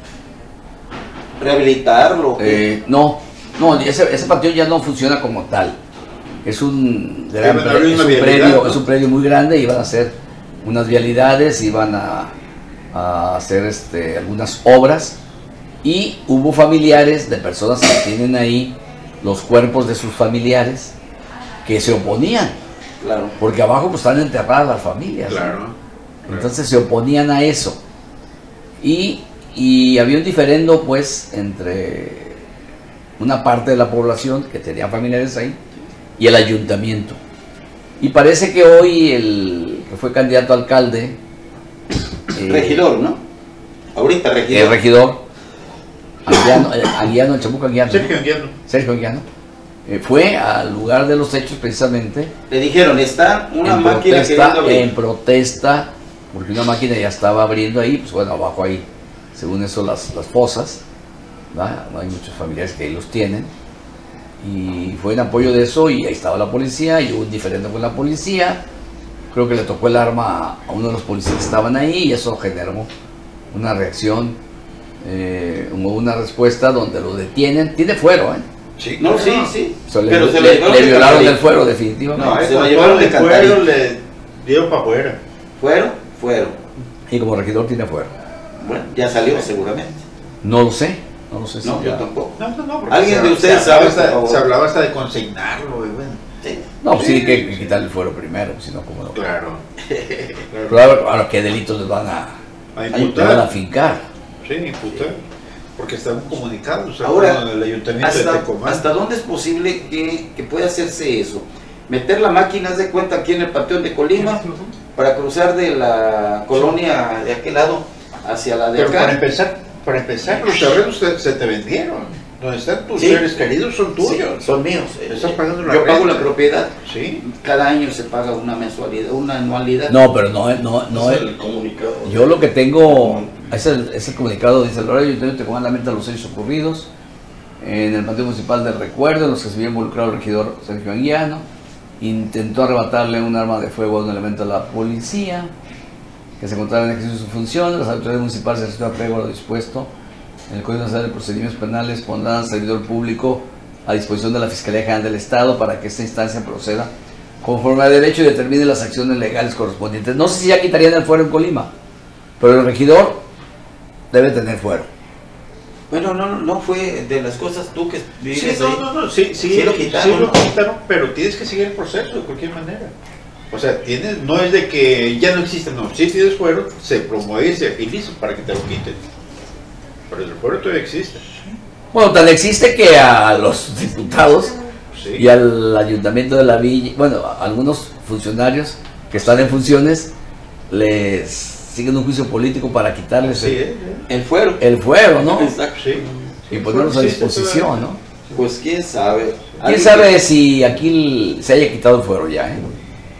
Rehabilitarlo. ¿qué? Eh, no, no, ese, ese panteón ya no funciona como tal. Es un, gran Iban a pre- abrir es una un vialidad, predio, ¿no? es un predio muy grande y van a hacer unas vialidades, iban a, a hacer este, algunas obras, y hubo familiares de personas que tienen ahí los cuerpos de sus familiares que se oponían, Claro. porque abajo pues están enterradas las familias. ¿no? Claro. Entonces se oponían a eso. Y, y había un diferendo pues entre una parte de la población que tenía familiares ahí y el ayuntamiento. Y parece que hoy el que fue candidato a alcalde, eh, Regidor, ¿no? Ahorita regidor. el regidor, Anguiano, eh, Anguiano, el Chamuco Anguiano, Sergio Anguiano. Sergio Anguiano, eh, fue al lugar de los hechos precisamente Le dijeron, está una en máquina protesta, queriendo abrir. en protesta, porque una máquina ya estaba abriendo ahí, pues bueno, abajo ahí, según eso, las, las fosas, ¿verdad? No hay muchos familiares que ahí los tienen, y fue en apoyo de eso, y ahí estaba la policía, y hubo un diferendo con la policía, creo que le tocó el arma a uno de los policías que estaban ahí, y eso generó una reacción, eh, hubo una respuesta donde lo detienen, tiene fuero, ¿eh? Sí, No, claro. sí, sí. O sea, le, Pero se lo le- llevaron le de violaron Cantarín. el fuero definitivamente. No, No, se se lo lo llevaron de de cuero, Cantarín. le dieron para afuera. ¿Fueron? Fueron. Y como regidor tiene fuero. Bueno, ya salió seguramente. No lo sé, no lo sé. si No, yo ya- tampoco. No, no, no. porque ¿Alguien se- de ustedes se hablaba sabe, por hasta- favor? Se hablaba hasta de consignarlo, y bueno. Sí. No, pues sí hay que, que quitarle el fuero primero, si no, ¿cómo no? Claro. Pero claro. ahora, ahora, ¿qué delitos les van a, A le van a imputar. fincar? Sí, imputar. Porque están comunicados Ahora, con el ayuntamiento de ¿Hasta, Tecomán. ¿Hasta dónde es posible que, que pueda hacerse eso? Meter la máquina, haz de cuenta, aquí en el Panteón de Colima, para cruzar de la colonia de aquel lado hacia la de Pero para acá. empezar, para empezar, los terrenos se, se te vendieron. Donde están tus Sí. seres queridos son Sí, tuyos. son míos. Eh, Estás pagando la Yo pago renta. la propiedad. Sí. Cada año se paga una mensualidad, una anualidad. No, pero no, no, no. Es el comunicado. Yo lo que tengo, es el, es el comunicado, dice el horario ayuntamiento Tecomán lamenta los hechos ocurridos en el Panteón Municipal del Recuerdo, en los que se vio involucrado el regidor Sergio Anguiano. Intentó arrebatarle un arma de fuego a un elemento de la policía que se encontraba en ejercicio de sus funciones. Las autoridades municipales se resisten apego a lo dispuesto en el Código Nacional de Procedimientos Penales, pondrán al servidor público a disposición de la Fiscalía General del Estado para que esta instancia proceda conforme a derecho y determine las acciones legales correspondientes. No sé si ya quitarían el fuero en Colima, pero el regidor debe tener fuero. Bueno, no, no, no fue de las cosas tú que vives Sí, ahí. no, no, no, sí, sí, Sí lo quitaron, sí lo ¿no? quitaron, pero tienes que seguir el proceso de cualquier manera. O sea, tienes, no es de que ya no existe, no, si tienes fuero, se promueve y se agiliza para que te lo quiten. Pero el fuero todavía existe. Bueno, tan existe que a los diputados Sí. y al ayuntamiento de la villa, bueno, a algunos funcionarios que están en funciones, les siguen un juicio político para quitarles Sí, el, ¿eh? El fuero. el fuero, ¿no? Exacto. Sí. Y ponerlos a Existe disposición, todavía. ¿no? Pues quién sabe. ¿Quién Alguien sabe si aquí el- se haya quitado el fuero ya? ¿eh?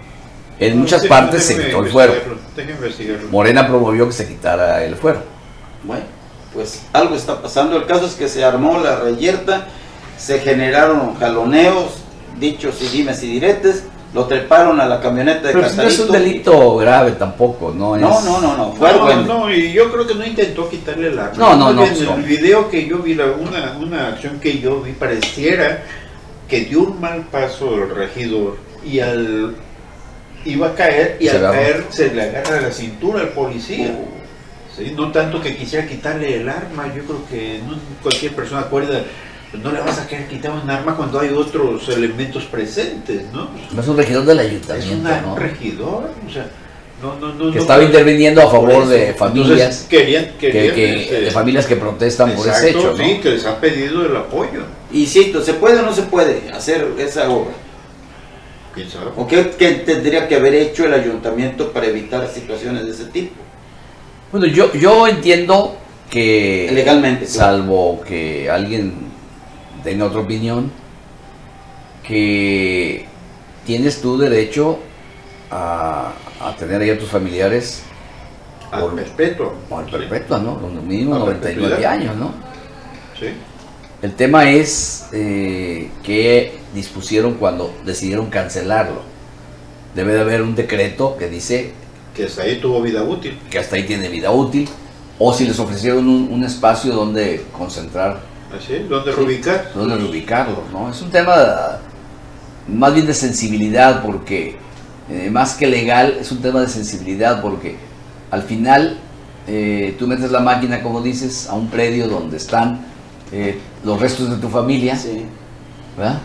En No, muchas sí, partes se déjeme quitó el fuero. investigarlo, déjeme investigarlo. Morena promovió que se quitara el fuero. que- Bueno, pues algo está pasando. El caso es que se armó la reyerta, se generaron jaloneos, dichos y dimes y diretes, lo treparon a la camioneta de Pero pues no es un Casarito. delito grave tampoco, ¿no? Es... No, no, no, no, fue No, argüende. no, y yo creo que no intentó quitarle la No, no, Más no, bien, pues, en no. el video que yo vi, la, una, una acción que yo vi, pareciera que dio un mal paso el regidor y al iba a caer y Se al agarró. caer se le agarra la cintura al policía. Sí, no tanto que quisiera quitarle el arma, yo creo que no, cualquier persona acuerda pues no le vas a querer quitar un arma cuando hay otros elementos presentes, ¿no? Es un regidor del Es ayuntamiento, una- ¿no? un regidor, o sea, no, no, no. Que no, estaba no, interviniendo a por favor eso. de familias, Entonces, querían, que, querían, que- este, de familias que protestan por ese exacto, hecho, ¿no? sí, que les han pedido el apoyo. Y cito, ¿se puede o no se puede hacer esa obra? ¿Quién sabe? ¿O qué, qué tendría que haber hecho el ayuntamiento para evitar situaciones de ese tipo? Bueno, yo, yo entiendo que, Legalmente, claro. salvo que alguien tenga otra opinión, que tienes tú derecho a, a tener ahí a tus familiares Al por- perpetuo. o al Sí. perpetua, ¿no? Lo mínimo A noventa y nueve perpetuidad. años, ¿no? Sí. El tema es eh, que dispusieron cuando decidieron cancelarlo. Debe de haber un decreto que dice Que hasta ahí tuvo vida útil. que hasta ahí tiene vida útil, o si les ofrecieron un, un espacio donde concentrar, Así es, ¿dónde Sí. reubicar? donde ubicarlo, ¿no? Es un tema más bien de sensibilidad, porque eh, más que legal, es un tema de sensibilidad, porque al final eh, tú metes la máquina, como dices, a un predio donde están eh, los restos de tu familia, Sí. ¿verdad?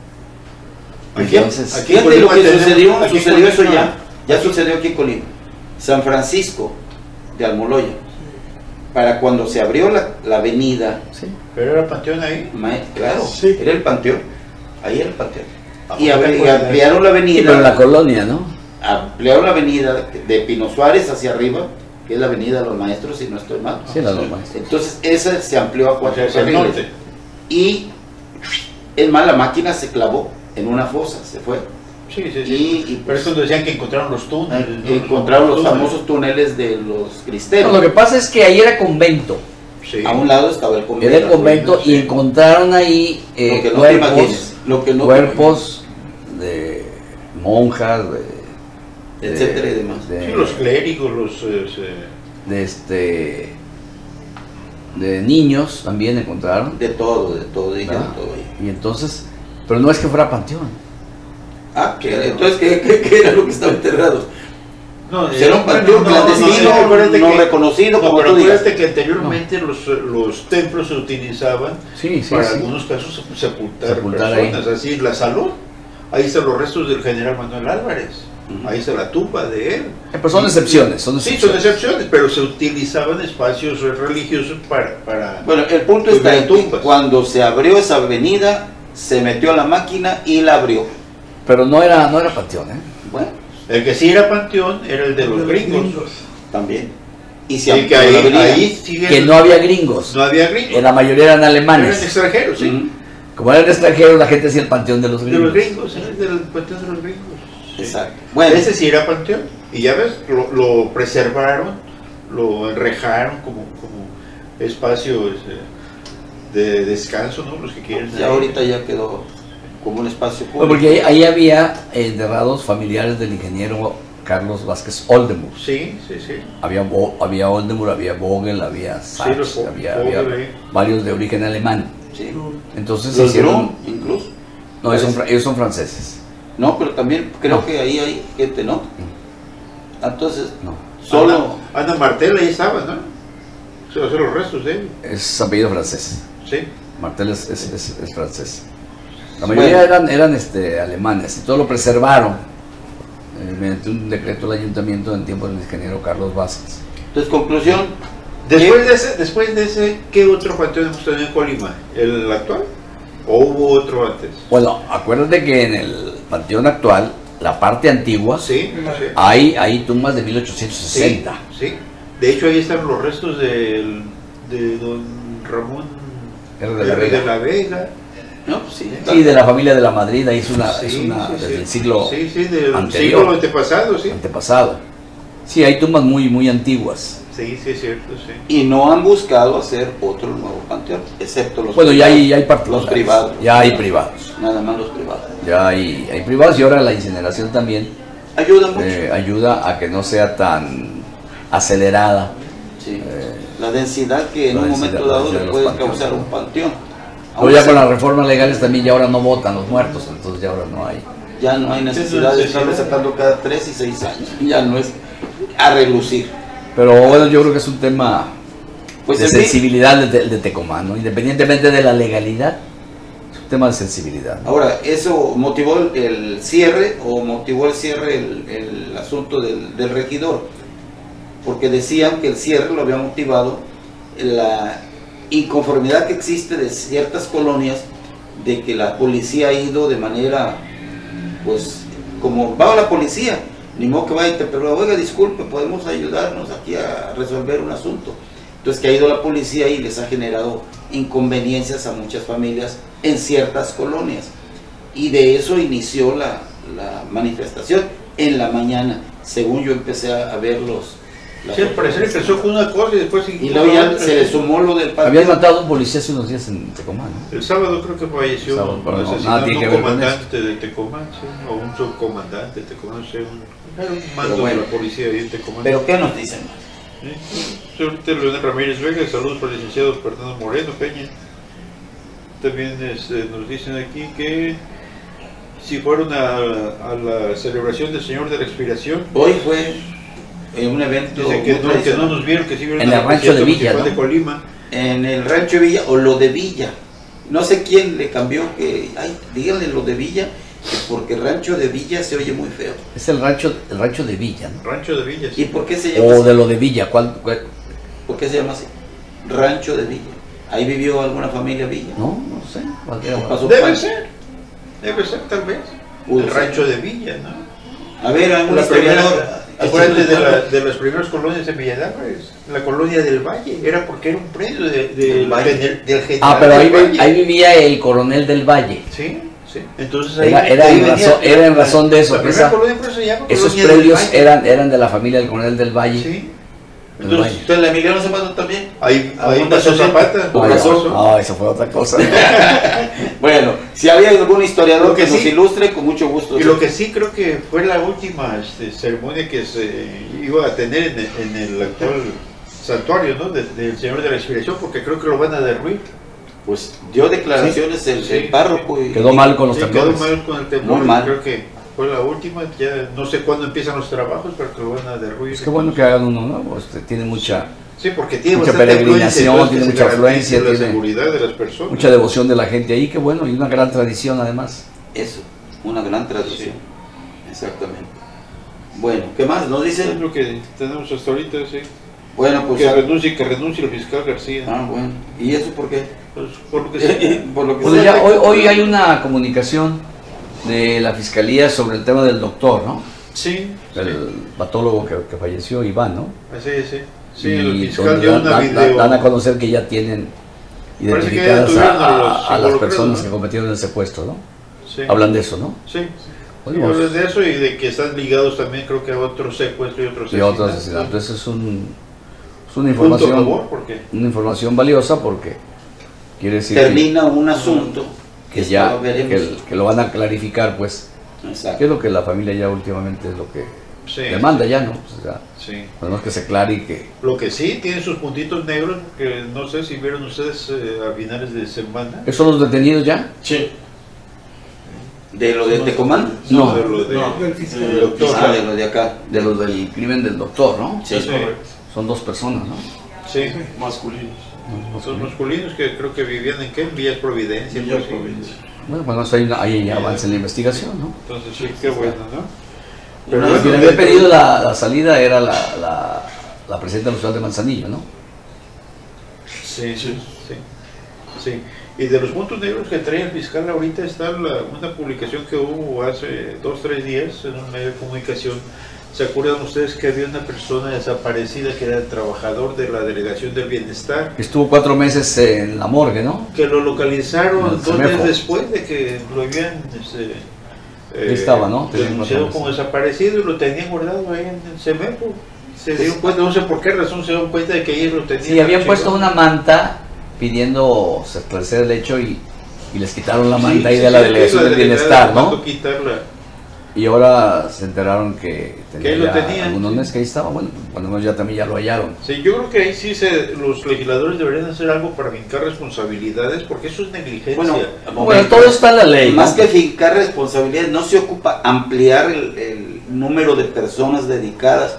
Aquí, Entonces, aquí fíjate en lo Colima que tenemos- sucedió, aquí en sucedió eso Colima- ya, ya sucedió aquí en Colima. San Francisco de Almoloya, para cuando se abrió la, la avenida, Sí. Pero era panteón ahí. ma- claro, Sí. era el panteón, ahí era el panteón. Ah, Y, pues, ab- y pues, ampliaron la Y avenida, pero en la colonia, ¿no? ampliaron la avenida de Pino Suárez hacia arriba, que es la avenida de los maestros, si no estoy mal. Sí, la sí. normal. Entonces esa se amplió a O cuatro sea, hacia el carriles. norte. Y es más, la máquina se clavó en una fosa, se fue. Sí, sí, sí. Y, y, Pero es cuando decían que encontraron los túneles. ¿no? encontraron los túneles. famosos túneles de los cristeros. No, lo que pasa es que ahí era convento. Sí. A un lado estaba el convento. Era el convento sí. y encontraron ahí eh, Lo que no te cuerpos, imagines, lo que no te cuerpos de monjas, de, de- Etcétera y demás. de- Sí, los clérigos, los... eh, se- de este de niños también encontraron, De todo, de todo, dije de ¿verdad? todo ahí. Y entonces, pero no es que fuera panteón. Ah, ¿qué? Entonces, ¿qué, qué, qué era lo que estaba enterrado? No, Será un eh, panteón bueno, no, clandestino, no, acuérdate no que- reconocido, No, como pero tú digas. acuérdate que anteriormente los, los templos se utilizaban Sí, sí, para sí. algunos casos sepultar, Sepultar personas, así la salud. Ahí están los restos del general Manuel Álvarez, Ujú. ahí está la tumba de él. Eh, Pero son excepciones, son Sí, son excepciones. excepciones, pero se utilizaban espacios religiosos para... para Bueno, el punto Pues está de en que tumbas. cuando se abrió esa avenida, se metió a la máquina y la abrió. Pero no era, no era panteón, ¿eh? Bueno, el que sí era panteón era el de los gringos. también. Y se Sí, amplió que la ahí, avenida. ahí sigue- Que no había gringos. no había gringos. En la mayoría eran Eran alemanes. extranjeros, sí. Ujú. Como eran extranjeros, la gente hacía el panteón de los De gringos. los gringos, era el del panteón de los gringos. Sí. Exacto. Bueno, Ese sí era panteón. Y ya ves, lo, lo preservaron, lo enrejaron como, como espacio este, de descanso, ¿no? Los que quieren. ya ahorita ya quedó como un espacio público. Bueno, porque ahí, ahí había enterrados familiares del ingeniero Carlos Vázquez Oldemur. Sí, sí, sí. Había, Bo- había Oldemur, había Vogel, había Sachs, los Vo- había, Vogel, había eh. varios de origen alemán. Sí. Entonces se Los hicieron... Drum, incluso. No, ellos son, fra- ellos son franceses. No, pero también creo No. que ahí hay gente, ¿no? Entonces, No, solo... Ana, Ana Martel ahí estaba, ¿no? O sea, los restos de él. es apellido francés. Sí. Martel es, es- es- es francés. La mayoría Bueno. eran, eran este, alemanes y todo lo preservaron eh, mediante un decreto del ayuntamiento en tiempo del ingeniero Carlos Vázquez. Entonces, conclusión, Después de ese, después de ese, ¿qué otro panteón hemos tenido en Colima? ¿El actual? ¿O hubo otro antes? Bueno, acuérdate que en el panteón actual, la parte antigua, Sí, sí. hay, hay tumbas de mil ochocientos sesenta. Sí, sí. De hecho, ahí están los restos del, de don Ramón R. de la R. Vega. de la Vega. no, pues sí. Sí, de la familia de la Madrid, ahí es una, es Sí, una sí, desde sí. el siglo Sí, sí, del anterior. siglo antepasado, sí. antepasado. Sí, hay tumbas muy, muy antiguas. Sí, sí, es cierto, sí. Y no han buscado hacer otro nuevo panteón, excepto los Bueno, ya privados. hay, ya hay particulares. Los privados. Ya hay privados. Nada más los privados. Ya hay, hay privados y ahora la incineración también Ayuda mucho. eh, ayuda a que no sea tan acelerada. Sí. eh, La densidad que en la un densidad- momento la dado densidad le de puede los panteones. causar un panteón. Luego ya Aún con así, las reformas legales también ya ahora no votan los muertos, entonces ya ahora no hay. ya no hay necesidad de estarlo sacando cada tres y seis años. Ya no es a relucir. Pero bueno, yo creo que es un tema Pues de el- sensibilidad de, de Tecomán, ¿no? Independientemente de la legalidad, es un tema de sensibilidad, ¿no? Ahora, ¿eso motivó el, el cierre o motivó el cierre el, el asunto del, del regidor? Porque decían que el cierre lo había motivado la inconformidad que existe de ciertas colonias de que la policía ha ido de manera, pues, como va la policía, ni modo que vaya y te pero oiga, disculpe, podemos ayudarnos aquí a resolver un asunto. Entonces que ha ido la policía y les ha generado inconveniencias a muchas familias en ciertas colonias. Y de eso inició la, la manifestación en la mañana, según yo empecé a, a ver los... las Sí, al parecer empezó con una cosa y después... y luego ya se le sumó lo del partido. Habían matado a un policía hace unos días en Tecomán, ¿no? El sábado creo que falleció El sábado, un pero no, asesinato, nada tiene que un ver con comandante de Tecomán, sí, o un subcomandante de Tecomán, no sé, un, era un mando Pero bueno. de la policía ahí en Tecomán. ¿Pero qué nos dicen? Sí. Ahorita Leonel Ramírez Vega, saludos para el licenciado Fernando Moreno Peña. También este, nos dicen aquí que si fueron a, a la celebración del Señor de la Expiración, Hoy fue eh, un evento dicen que muy no, que no tradicional. nos vieron, que sí vieron En a el la rancho de presidenta Villa, municipal ¿no? de Colima. En el rancho de Villa o lo de Villa. No sé quién le cambió que, ay, díganle lo de Villa, porque rancho de Villa se oye muy feo. Es el rancho, el rancho de Villa, ¿no? Rancho de Villa, ¿Y sí. por qué se llama O así? de lo de Villa, ¿cuál? cuál? ¿Por qué se llama así? Rancho de Villa. Ahí vivió alguna familia Villa. No, no sé. Cualquiera. ¿O pasó Debe pan? ser, debe ser tal vez. Uy, El sí. rancho de Villa, ¿no? A ver, algún La primera, historiador. acuérdate de, la, de las primeras colonias de Villalaba, es la colonia del Valle, era porque era un predio de, de- Del Valle. del, del general Ah, pero ahí, del vi- Valle. ahí vivía el coronel del Valle. Sí, sí. Entonces ahí, Era, era, ahí en, venía- razón, era en razón de eso. La que primera esa- colonia por eso se llama esos Colonia del predios Valle. eran, eran de la familia del coronel del Valle. Sí. Del Entonces, Valle. Entonces, la Emiliano Zapata también. ahí, ¿A ahí dónde pasó se sienta? Zapata. ¿Por Ah, razón? no, ah, eso fue otra cosa. Bueno, si había algún historiador Lo que que, nos sí- ilustre, con mucho gusto. Y lo que sí creo que fue la última este, ceremonia que se iba a tener en el, en el actual santuario, ¿no? De- del Señor de la Expiración, porque creo que lo van a derruir. Pues dio declaraciones el, Sí, el sí. párroco. Y, Quedó mal con los Sí, quedó temblores. mal con el temblor. Muy mal. Creo que fue la última. Ya no sé cuándo empiezan los trabajos, pero que lo van a derruir. Es que bueno que hagan uno nuevo. Este, tiene mucha, Sí, porque tiene mucha bastante peregrinación, afluencia, tiene entonces mucha se garantiza afluencia, la tiene seguridad de las personas. mucha devoción de la gente ahí. Que bueno, y una gran tradición además. Eso, una gran tradición. Exactamente. Bueno, ¿qué más nos Eso es dicen? lo que tenemos hasta ahorita, sí. Bueno, pues. Que renuncie, que renuncie el fiscal García. Ah, bueno. ¿Y eso por qué? Pues, por lo que sea. Por lo que Bueno, sea. ya hoy, hoy hay una comunicación de la fiscalía sobre el tema del doctor, ¿no? Sí, sí. El patólogo que, que falleció, Iván, ¿no? Así es, sí. Sí, Y el fiscal donde dio dan, una dan- video. dan a conocer que ya tienen Parece que ya identificadas detuvieron a, a los a- a las involucrados, personas ¿no? que cometieron el secuestro, ¿no? Sí. Hablan de eso, ¿no? Sí. Bueno, Sí, pues, hablan de eso y de que están ligados también, creo que a otro secuestro y otro y asesinato. otros asesinatos. Eso es, un, es una Punto a información, favor, porque una información valiosa porque quiere decir que, Termina un asunto que que ya ya veremos. que, que lo van a clarificar, pues, Exacto. que es lo que la familia ya últimamente es lo que sí, demanda ya, ¿no? Pues, ya, sí. tenemos que se aclare y que Lo que sí tiene sus puntitos negros, que no sé si vieron ustedes eh, a finales de semana. ¿esos son los detenidos ya? Sí. ¿De lo de Tecomán? No. de lo de, No, del del fiscal. doctor. Ah, de lo de acá. De los del crimen del doctor, ¿no? Sí. Es correcto. Son dos personas, ¿no? Sí, Masculinos. son masculinos que creo que vivían en qué, en Villas Providencia. Villa algo así. Provincia. Bueno, bueno, eso hay, hay avance en la investigación, ¿no? Entonces sí, qué bueno, ¿no? Pero Pero Quien bueno, había dentro- pedido la, la salida era la, la, la presidenta nacional de Manzanillo, ¿no? Sí, sí, sí, sí. Y de los puntos negros que trae el fiscal ahorita está la- una publicación que hubo hace dos, tres días en un medio de comunicación. ¿Se acuerdan ustedes que había una persona desaparecida que era el trabajador de la Delegación del Bienestar? Estuvo cuatro meses en la morgue, ¿no? Que lo localizaron El dos Cemejo. días después de que lo habían este, Ahí estaba, ¿no? Tenía denunciado cuatro como meses. desaparecido y lo tenían guardado ahí en el Cemejo. Se dieron cuenta, no sé por qué razón se dieron cuenta de que ellos lo tenían. Sí, habían archivado. puesto una manta pidiendo esclarecer el hecho y, y les quitaron la manta Sí, ahí sí, de la sí, delegación la del delegada bienestar, mandó ¿no? quitarla. Y ahora se enteraron que tenía ahí lo ya tenían, algunos sí. meses que ahí estaba. Bueno, cuando menos ya también ya lo hallaron. Sí, yo creo que ahí sí se, los legisladores deberían hacer algo para fincar responsabilidades, porque eso es negligencia. Bueno, Bueno, momento. todo está en la ley, Más ¿no? que fincar responsabilidades, no se ocupa ampliar el, el número de personas dedicadas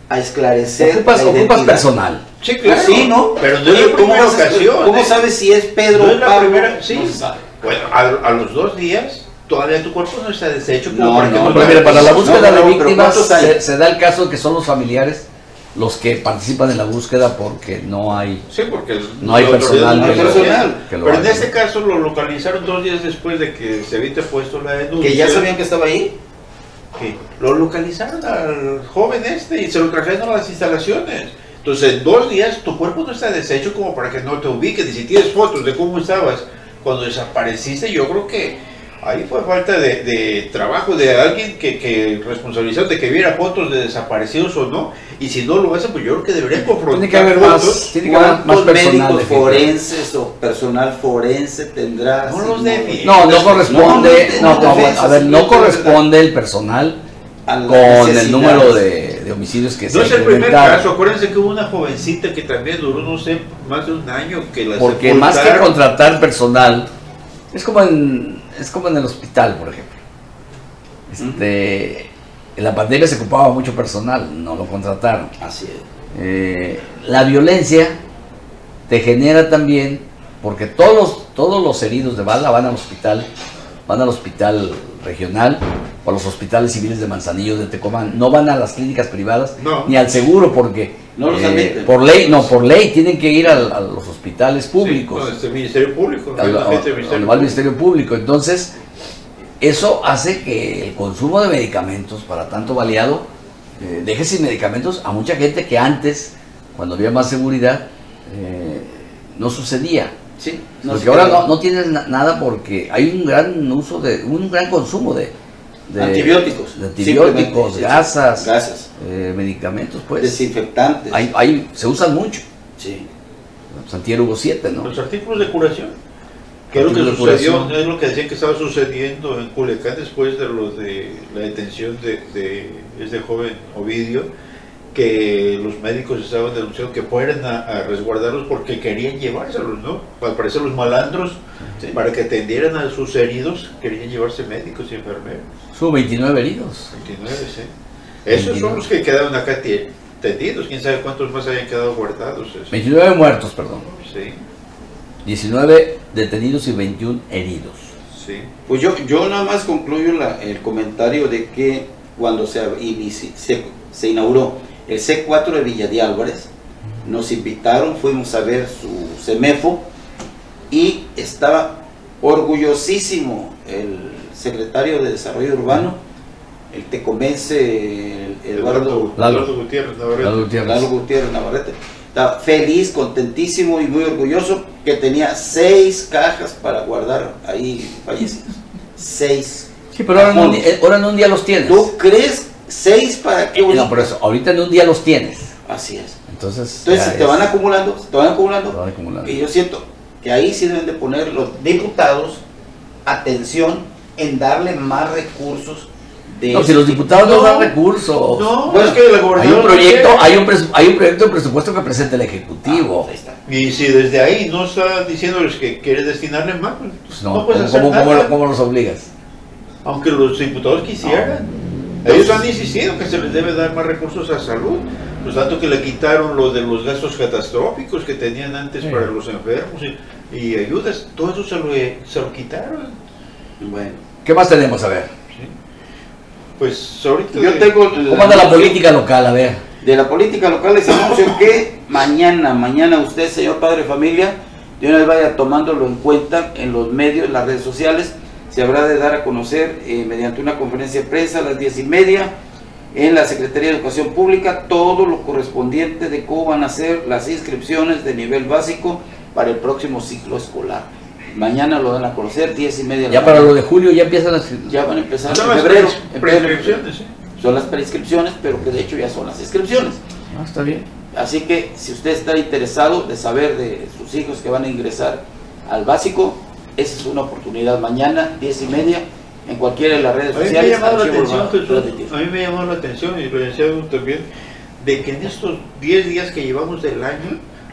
a esclarecer. Ocupas, la ocupas identidad. personal. Sí, claro. Pues sí, ¿no? Pero no Oye, es la ¿cómo primera vas a- ocasión. ¿Cómo ¿eh? sabes si es Pedro No o es la Pablo? primera, sí. No se sabe. Bueno, a, a los dos días todavía tu cuerpo no está deshecho como No, para que no, no Pero mira, para la búsqueda no, no, de pero víctimas ¿cuántos hay? se, se da el caso que son los familiares los que participan en la búsqueda porque no hay Sí, porque no hay la personal, autoridad que no lo- lo tiene. que lo Pero en haga, este ¿no? caso lo localizaron dos días después de que se había puesto la denuncia. Que ya sabían que estaba ahí. que lo localizaron al joven este y se lo trajeron a las instalaciones. Entonces, en dos días tu cuerpo no está deshecho como para que no te ubiques. Y si tienes fotos de cómo estabas cuando desapareciste, yo creo que ahí fue falta de, de trabajo de alguien que, que responsabilizó de que viera fotos de desaparecidos o no. Y si no lo hacen, pues yo creo que deberían confrontar Tiene que haber fotos. más, tiene que haber más ¿Cuántos personal. médicos definido. forenses o personal forense tendrá? No los asignado? defiende. No, no corresponde, No, no, no, no, defensa, a ver, sí, no no, corresponde el personal A las con el necesidades. número de, de homicidios que se No es el primer incrementaron. caso, acuérdense que hubo una jovencita que también duró, no sé, más de un año que la Porque más que sepultaron. contratar personal, es como en, es como en el hospital, por ejemplo. Este, en la pandemia se ocupaba mucho personal, no lo contrataron. Así es. Eh, la violencia te genera también, porque todos los, todos los heridos de bala van al hospital, van al hospital regional o a los hospitales civiles de Manzanillo, de Tecomán, no van a las clínicas privadas No. ni al seguro porque No los eh, admiten. por ley, no, por ley tienen que ir al- a, los hospitales públicos. Sí, no, este Ministerio Público. Al- la a- gente del donde Ministerio va el Ministerio Público. Entonces, eso hace que el consumo de medicamentos para tanto baleado eh, deje sin medicamentos a mucha gente que antes, cuando había más seguridad, eh, no sucedía. Sí, no Porque se ahora queda. no, no tienes na- nada porque hay un gran uso de, un gran consumo de, de Antibióticos. de antibióticos, Simplemente, sí, sí. gasas, Gasas. eh, medicamentos, pues. Desinfectantes. Hay, hay, se usan mucho. Sí. Santiago hubo siete, ¿no? Los artículos de curación. Que es lo que Artículos de sucedió, curación. es lo que decían que estaba sucediendo en Culiacán después de lo de la detención de, de este joven Ovidio, que los médicos estaban denunciando que fueran a, a resguardarlos porque querían llevárselos, ¿no? Al parecer los malandros, Sí. para que atendieran a sus heridos, querían llevarse médicos y enfermeros. Hubo veintinueve heridos. veintinueve, sí. Esos son veintinueve. los que quedaron acá tie- tendidos, quién sabe cuántos más hayan quedado guardados. eso. veintinueve muertos, perdón. Sí, diecinueve detenidos y veintiuno heridos. sí. Pues yo, yo nada más concluyo la- el comentario de que cuando se, inici- se, se inauguró el C cuatro de Villa de Álvarez, nos invitaron, fuimos a ver su CEMEFO y estaba orgullosísimo el secretario de Desarrollo Urbano, el tecomense el- Eduardo Lalo. Eduardo Gutiérrez Navarrete. Lalo Gutiérrez. Lalo Gutiérrez Navarrete. Estaba feliz, contentísimo y muy orgulloso que tenía seis cajas para guardar ahí fallecidos. Seis. Sí, pero ahora en, un, di- eh, ahora en un día los tienes. ¿Tú crees seis para qué? No, por eso, ahorita en un día los tienes. Así es. Entonces, Entonces ya se te es- van acumulando, se te van acumulando. se van acumulando. Y yo siento que ahí sí deben de poner los diputados atención en darle más recursos de No, si los diputados no, No, dan recursos. No, Bueno, es que la Hay gobernadora un no proyecto, quiere. hay un, presu- hay un proyecto de presupuesto que presenta el Ejecutivo. Ah, ahí está. Y si desde ahí no está diciéndoles que quiere destinarle más, pues Pues no, no, puedes ¿cómo, hacer cómo- nada. cómo- cómo los obligas? Aunque los diputados quisieran. Ellos han insistido que se les debe dar más recursos a salud. Pues tanto que le quitaron lo de los gastos catastróficos que tenían antes Sí. para los enfermos y, y ayudas. Todo eso se lo, se lo quitaron. Bueno, ¿Qué más tenemos? A ver. ¿sí? Pues ahorita... yo tengo ¿Cómo anda la política local? A ver. de la política local. Les anuncio que mañana, mañana usted, señor padre de familia, de una vez vaya tomándolo en cuenta en los medios, en las redes sociales. Se habrá de dar a conocer eh, mediante una conferencia de prensa a las diez y media en la Secretaría de Educación Pública todo lo correspondiente de cómo van a ser las inscripciones de nivel básico para el próximo ciclo escolar. Mañana lo dan a conocer, diez y media. de Ya la para mañana. lo de julio ya empiezan las... Ya van a empezar Son en las febrero. pres- en febrero. prescripciones, ¿sí? Son las prescripciones, pero que de hecho ya son las inscripciones. Ah, está bien. Así que si usted está interesado de saber de sus hijos que van a ingresar al básico, esa es una oportunidad. Mañana, diez y media, en cualquiera de las redes A mí me ha sociales. llamado la Archivo atención, Urbano Jesús, transmitido. a mí me ha llamado la atención y lo licenciado también, de que en estos diez días que llevamos del año,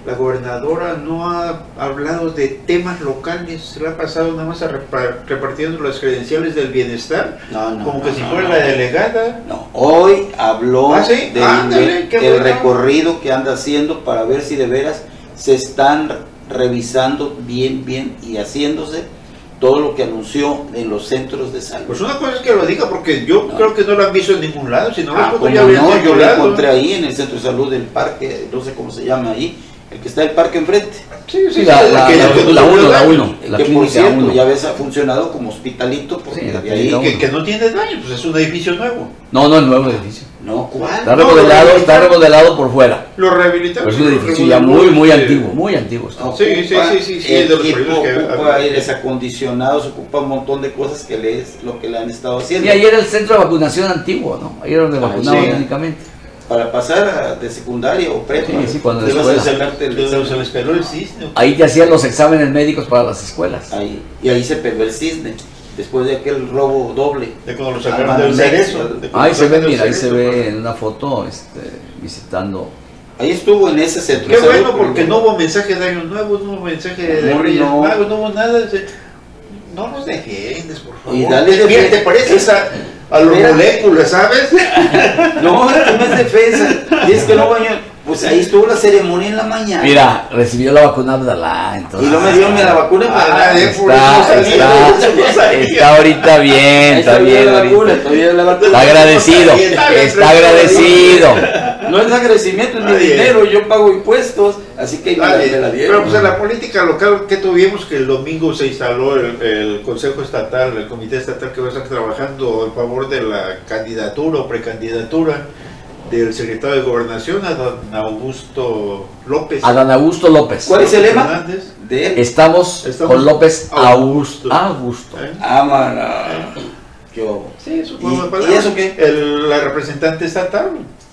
la gobernadora no ha hablado de temas locales, se le ha pasado nada más a repa- repartiendo las credenciales del bienestar, No, no, como no, que si no, fuera no. la delegada. No, hoy habló ¿Ah, sí? del, Ándale, qué del bueno. recorrido que anda haciendo para ver si de veras se están revisando bien, bien y haciéndose todo lo que anunció en los centros de salud. Pues una cosa es que lo diga, porque yo No. creo que no lo han visto en ningún lado, si no Ah, lo como ya habrían no, yo lo titulado. encontré ahí en el centro de salud del parque, no sé cómo se llama ahí, el que está el parque enfrente. Sí, sí, Sí, sí, la, sí, la, que- la, que- la uno, la que- uno, la que por clínica cierto uno. ya ves ha funcionado como hospitalito porque Sí, la de ahí clínica que, que no tiene daño, pues es un edificio nuevo. No, no, el nuevo edificio. no, ¿cuál? Está No, remodelado, lo está rehabilitaron. remodelado por fuera. Lo rehabilitaron. Pero es un lo edificio ya remodeló, muy, muy este, antiguo, muy antiguo. está. No, Sí, sí, ocupa sí, sí, sí, es de los equipo, proyectos que- ocupa aires acondicionados, ocupa un montón de cosas que le es lo que le han estado haciendo. Y ahí era el centro de vacunación antiguo, ¿no? Ahí era donde Ah, vacunaban sí. médicamente. Para pasar a- de secundaria o prepa, Sí, sí, cuando debes después- de sacarte el de- examen. se les peló el cisne. Ahí te hacían los exámenes médicos para las escuelas. Ahí, y ahí se pegó el cisne, después de aquel robo doble. De cuando lo Ah, sacaron del Banamex, cerezo. ¿no? de cuando Ahí lo se ve, sacaron del mira, ahí se cerezo, ve pues. en una foto este, visitando. Ahí estuvo en ese centro. Qué de salud, bueno, porque pero- no hubo mensaje de Año Nuevo, no hubo mensaje de No, Reyes no. Magos, no hubo nada. se- No nos defiendes, por favor. Y dale Mira, defiende- te pareces a, a los Espérate. moléculas, ¿sabes? No, esto no es defensa. Y es que no baño. Pues ahí estuvo la ceremonia en la mañana. Mira, recibió la vacuna Abdalá, entonces. Y no me dieron ni la vacuna para Ah, nada. de- por eso Está, salí, está, por eso salí. está ahorita bien, Ahí está todavía bien la ahorita. vacuna, todavía la vacuna. Está agradecido, está agradecido. No es agradecimiento, es mi Está bien. dinero, yo pago impuestos, así que ahí me, Ah, la- bien. me la Pero dieron. pues en la política local que tuvimos que el domingo se instaló el, el Consejo Estatal, el Comité Estatal que va a estar trabajando en favor de la candidatura o precandidatura del secretario de Gobernación, Adán Augusto López. Adán Augusto López. ¿Cuál es el lema? Fernández. De él. Estamos, Estamos con López Augusto. Augusto. Augusto. ¿Eh? Ámala. Qué bobo. Sí, eso fue ¿Y- una y palabra. eso qué? El- la representante estatal,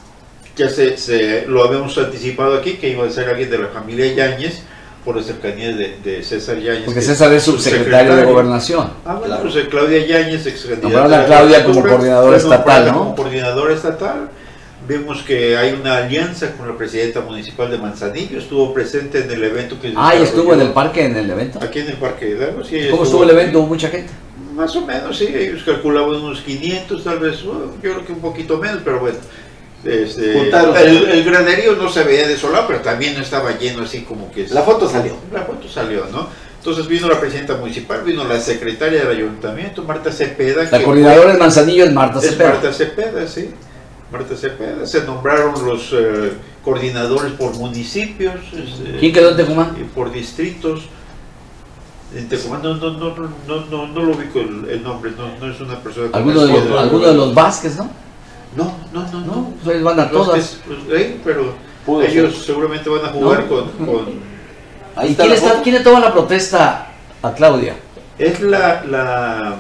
ya se, se lo habíamos anticipado aquí, que iba a ser alguien de la familia Yáñez, por la cercanía de, de César Yáñez. Porque que César es subsecretario de Gobernación. Ah, bueno, Claro. pues eh, Claudia Yáñez, ex candidata. Nombraron a la Claudia como gobernatura, coordinadora fue estatal, nombrada ¿no? Como coordinadora estatal. Vemos que hay una alianza con la presidenta municipal de Manzanillo, estuvo presente en el evento que se Ah, y estuvo en el desarrolló parque en el evento. aquí en el Parque de Hidalgo. Sí, ella ¿Cómo estuvo el evento? ¿Hubo mucha gente? Más o menos, sí, ellos calculaban unos quinientos, tal vez, bueno, yo creo que un poquito menos, pero bueno. Este, Juntaron. el, el graderío no se veía desolado, pero también no estaba lleno así como que... La foto salió. La foto salió, ¿no? Entonces vino la presidenta municipal, vino la secretaria del ayuntamiento, Marta Cepeda. La que coordinadora en Manzanillo es Marta fue- es Cepeda. Marta Cepeda, sí. Marta Cepeda. Se nombraron los eh, coordinadores por municipios. este, ¿Quién quedó en Tecumán? y por distritos. En Tecumán no, no, no, no, no, no, no lo ubico el, el nombre, no, no es una persona que Alguno de me los, suena. alguno de los Vázquez, ¿no? No, no, no, No, no. pues ahí van a Los todas. que- pues, eh, pero Pudo ellos ser. seguramente van a jugar No. con, con... Ahí ¿Y está quién, la está, foto. quién le toma la protesta a Claudia? Es la, la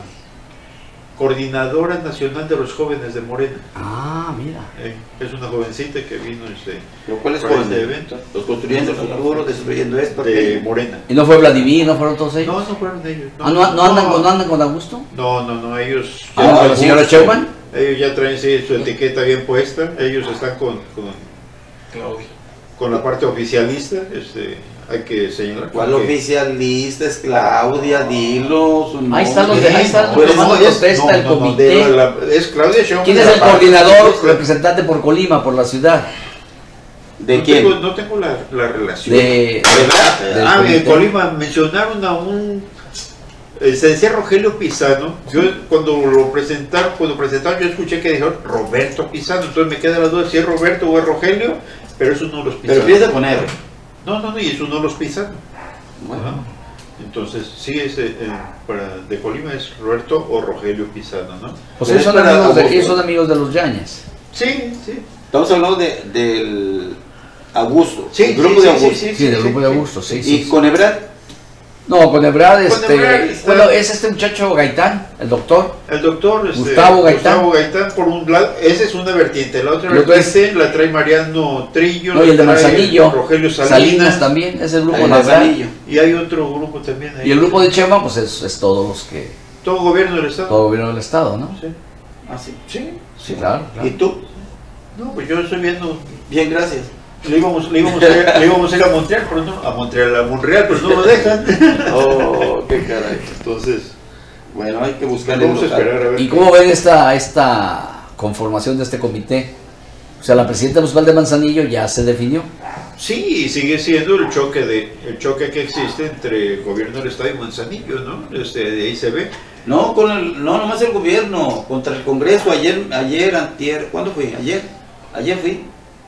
coordinadora nacional de los jóvenes de Morena. Ah, mira. Eh, es una jovencita que vino este, Lo cual es para por este evento Los construyendo el futuro, destruyendo esto. de aquello. Morena. ¿Y no fue Vladimir? ¿No fueron todos ellos? No, no fueron ellos. Ah, ¿no, no andan, con, ¿no andan con Augusto? No, no, no, ellos... Ah, ya- ¿con la señora Sheinbaum? Ellos ya traen sí, su etiqueta bien puesta, ellos están con, con, con la parte oficialista, este, hay que señalar. ¿Cuál porque- oficialista es Claudia? Dilo. Su Ahí están los de- ahí están los Tú eres- tomando no, es- protesta, el no, no, comité. de la- es Claudia Sheinbaum. ¿Quién es la el parte coordinador oficialista. representante por Colima, por la ciudad? ¿De no quién? Tengo, no tengo la, la relación. De, ¿Verdad? del Ah, en comité. Colima mencionaron a un... eh, se decía Rogelio Pizano. Yo cuando lo presentaron, cuando presentaron yo escuché que dijeron Roberto Pizano. Entonces me queda la duda si es Roberto o es Rogelio, pero es uno de los Pizano. Pero empieza con R. No, no, no, y es uno de los Pizano. Bueno. Ajá. Entonces, sí, es, eh, eh, para, de Colima es Roberto o Rogelio Pizano, ¿no? Pues ellos son, Pero es para amigos de, Augusto. ellos son amigos de los Yañez. Sí, sí. Estamos hablando de, del Augusto. Sí, el grupo sí, de sí, Augusto. sí, Sí, del grupo de Augusto, sí, Y sí. sí. con Ebrard. No, con Ebrard, Con este, Ebrard está- bueno, es este muchacho Gaitán, el doctor. El doctor este, Gustavo Gaitán. Gustavo Gaitán, por un lado, esa es una vertiente. La otra Y otro es- vertiente la trae Mariano Trillo, No, y el de la trae Manzanillo, Rogelio Salinas, Salinas también, es el grupo El de Manzanillo. Manzanillo. y hay otro grupo también ahí. Y el grupo de Chema, pues es, es todos los que, Todo gobierno del Estado. todo gobierno del Estado, ¿no? Sí. Ah, sí. Sí. Sí, claro, claro. ¿Y tú? No, pues yo estoy viendo. Bien, gracias. Le íbamos, le, íbamos a ir, le íbamos a ir a Montreal, pero no, a Montreal, a Montreal, pero no lo dejan. Oh, qué caray. Entonces, bueno, hay que buscar el vamos a local. esperar a ver. ¿Y qué- cómo ven esta, esta conformación de este comité? O sea, la presidenta municipal de Manzanillo ya se definió. Sí, sigue siendo el choque de el choque que existe entre el gobierno del estado y Manzanillo, ¿no? Este, de ahí se ve. No, con el, no, nomás el gobierno, contra el Congreso, ayer, ayer, antier, ¿cuándo fui? Ayer, ayer fui.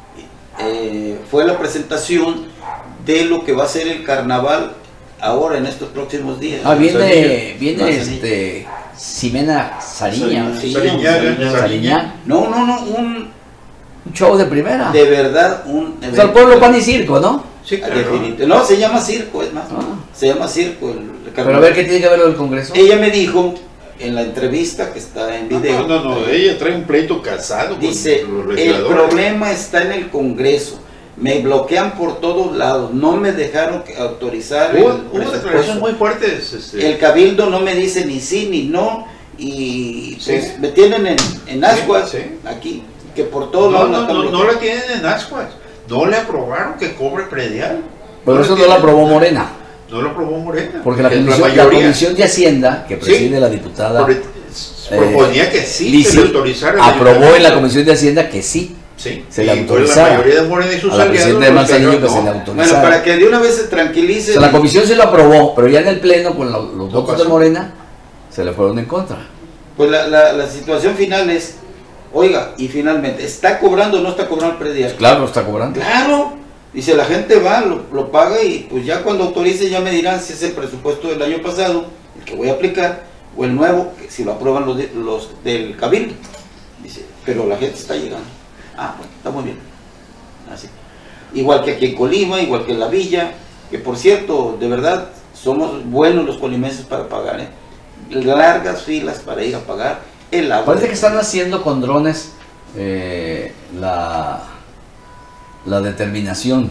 Eh, fue la presentación de lo que va a ser el carnaval ahora en estos próximos días. Ah, viene, Manzanillo. viene Manzanillo. este, Ximena Sariña. Sí, Sariñaga, Sariñaga. Sariña. No, no, no, un, Un show de primera. de verdad, un O sea, el pueblo pan y circo, ¿no? Sí, Ah, claro. definitivo. No, se llama circo, es más. Ah. Se llama circo. El, el Pero a carnaval. ver qué tiene que ver lo del Congreso. Ella me dijo en la entrevista que está en video. No, no, no, ella trae un pleito casado Dice, con los el legisladores. problema está en el Congreso. Me bloquean por todos lados. No me dejaron que- autorizar Hubo, el hubo presupuesto. declaraciones muy fuertes. Este, El cabildo no me dice ni sí ni no. Y pues Sí. me tienen en, en ascuas sí. aquí. Que por todos no, lados la no, están no, no bloqueando. la tienen en ascuas. No le aprobaron que cobre predial. Pero No eso le no lo tienen- aprobó Morena. No lo aprobó Morena. Porque la que es comisión, la mayoría. comisión de Hacienda, que preside Sí. la diputada Pro- proponía que sí, Lisi, se le autorizara. el aprobó en la ayuntamiento. comisión de Hacienda que sí. Sí, se le y fue autorizara. la mayoría de Morena y sus A la aliados presidenta de los Manzanillo que dijeron se le no. autorizara. Bueno, para que de una vez se O tranquilice. sea, la comisión se lo aprobó, pero ya en el pleno con lo- los No votos de pasó. Morena se le fueron en contra. Pues la, la, la situación final es, oiga, y finalmente, ¿está cobrando o no está cobrando el predial? Claro, lo está cobrando. Claro, dice la gente va, lo, lo paga y pues ya cuando autorice ya me dirán si es el presupuesto del año pasado, el que voy a aplicar, o el nuevo, que si lo aprueban los, de- los del cabildo. Dice, pero la gente está llegando. Ah, bueno, está muy bien. Así. Igual que aquí en Colima, igual que en la villa, que por cierto, de verdad, somos buenos los colimenses para pagar, ¿eh? Largas filas para ir a pagar el agua. Parece que están haciendo con drones eh, la, la determinación.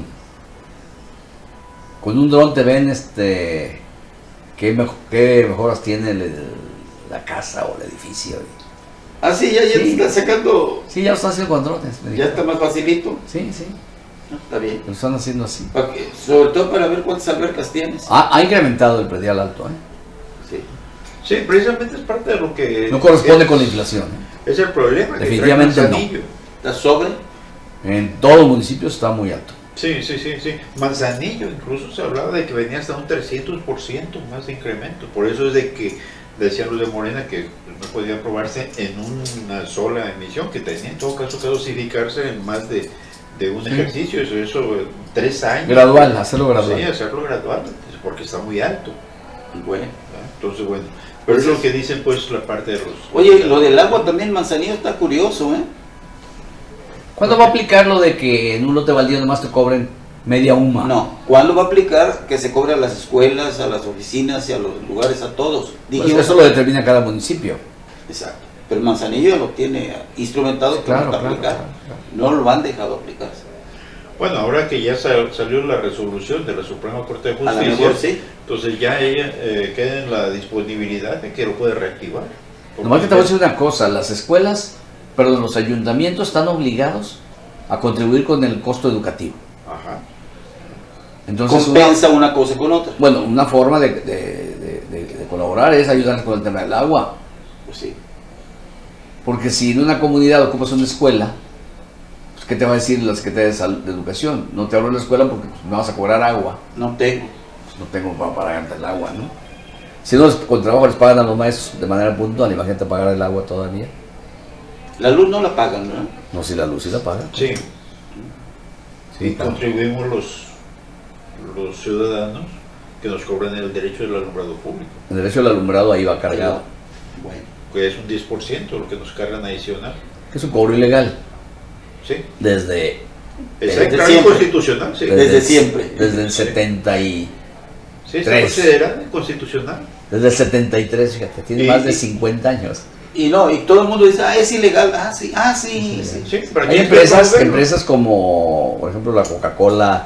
Con un dron te ven este qué, mejo- qué mejoras tiene el- el- la casa o el edificio. Ah, sí, ya, ya Sí. te está sacando, Sí, ya lo están haciendo con drones. me ya dijeron. está más facilito. Sí, sí, ¿No? Está bien. lo están haciendo así. Pa' que- sobre todo para ver cuántas albercas tienes. Ha, ha incrementado el predial alto, ¿eh? Sí. Sí, precisamente es parte de lo que... No corresponde es, con la inflación. ¿eh? Es el problema. que trae Definitivamente no. Manzanillo. ¿Está sobre? En todos los municipios está muy alto. Sí, sí, sí, sí. Manzanillo incluso se hablaba de que venía hasta un trescientos por ciento más de incremento. Por eso es de que decían los de Morena que no podía aprobarse en una sola emisión, que tenía en todo caso que dosificarse en más de, de un Sí. ejercicio. Eso, eso, eh, tres años. Gradual, hacerlo gradual. Sí, hacerlo gradual, porque está muy alto. Bueno. ¿no? Entonces, bueno. Pero es lo que dicen pues la parte de los... Oye, lo del agua también, Manzanillo, está curioso, ¿eh? ¿Cuándo va a aplicar lo de que en un lote baldío nomás te cobren media UMA? No. ¿Cuándo va a aplicar que se cobre a las escuelas, a las oficinas y a los lugares, a todos? Pues Dijimos- eso lo determina cada municipio. Exacto. Pero el Manzanillo lo tiene instrumentado Sí, claro, para claro, aplicar. claro, claro. No lo han dejado aplicarse. Bueno, ahora que ya sal- salió la resolución de la Suprema Corte de A lo Justicia, mejor sí. entonces ya ella eh, queda en la disponibilidad de que lo puede reactivar. Porque Nomás que te voy a decir una cosa, las escuelas, perdón, los ayuntamientos están obligados a contribuir con el costo educativo. Ajá. Entonces, una, Compensa una cosa con otra. bueno, una forma de, de- de- de- de colaborar es ayudar con el tema del agua. Pues sí. Porque si en una comunidad ocupas una escuela, pues ¿qué te va a decir la Secretaría de, Sal- de Educación? No te abro la escuela porque pues, me vas a cobrar agua. No tengo. Pues no tengo para pagarte el agua, ¿no? Si no, les- con trabajo les pagan a los maestros de manera puntual, imagínate pagar el agua todavía. La luz no la pagan, ¿no? No, si la luz sí la pagan. Sí, Sí, y claro. contribuimos los, los ciudadanos que nos cobran el derecho del alumbrado público, El derecho al alumbrado ahí va cargado. Bueno. que es un diez por ciento lo que nos cargan adicional. Que es un cobro ilegal. Sí, Desde, es Desde claro, siempre. constitucional, sí. Desde siempre. Desde el Sí. setenta y... Sí, está tres. considerado inconstitucional. Desde el setenta y tres, fíjate, tiene Y- más de y- cincuenta años. Y no, y todo el mundo dice, ah, es ilegal. Ah, sí, ah, sí. Es sí. Sí, pero Hay aquí empresas, verlo. empresas como, por ejemplo, la Coca-Cola,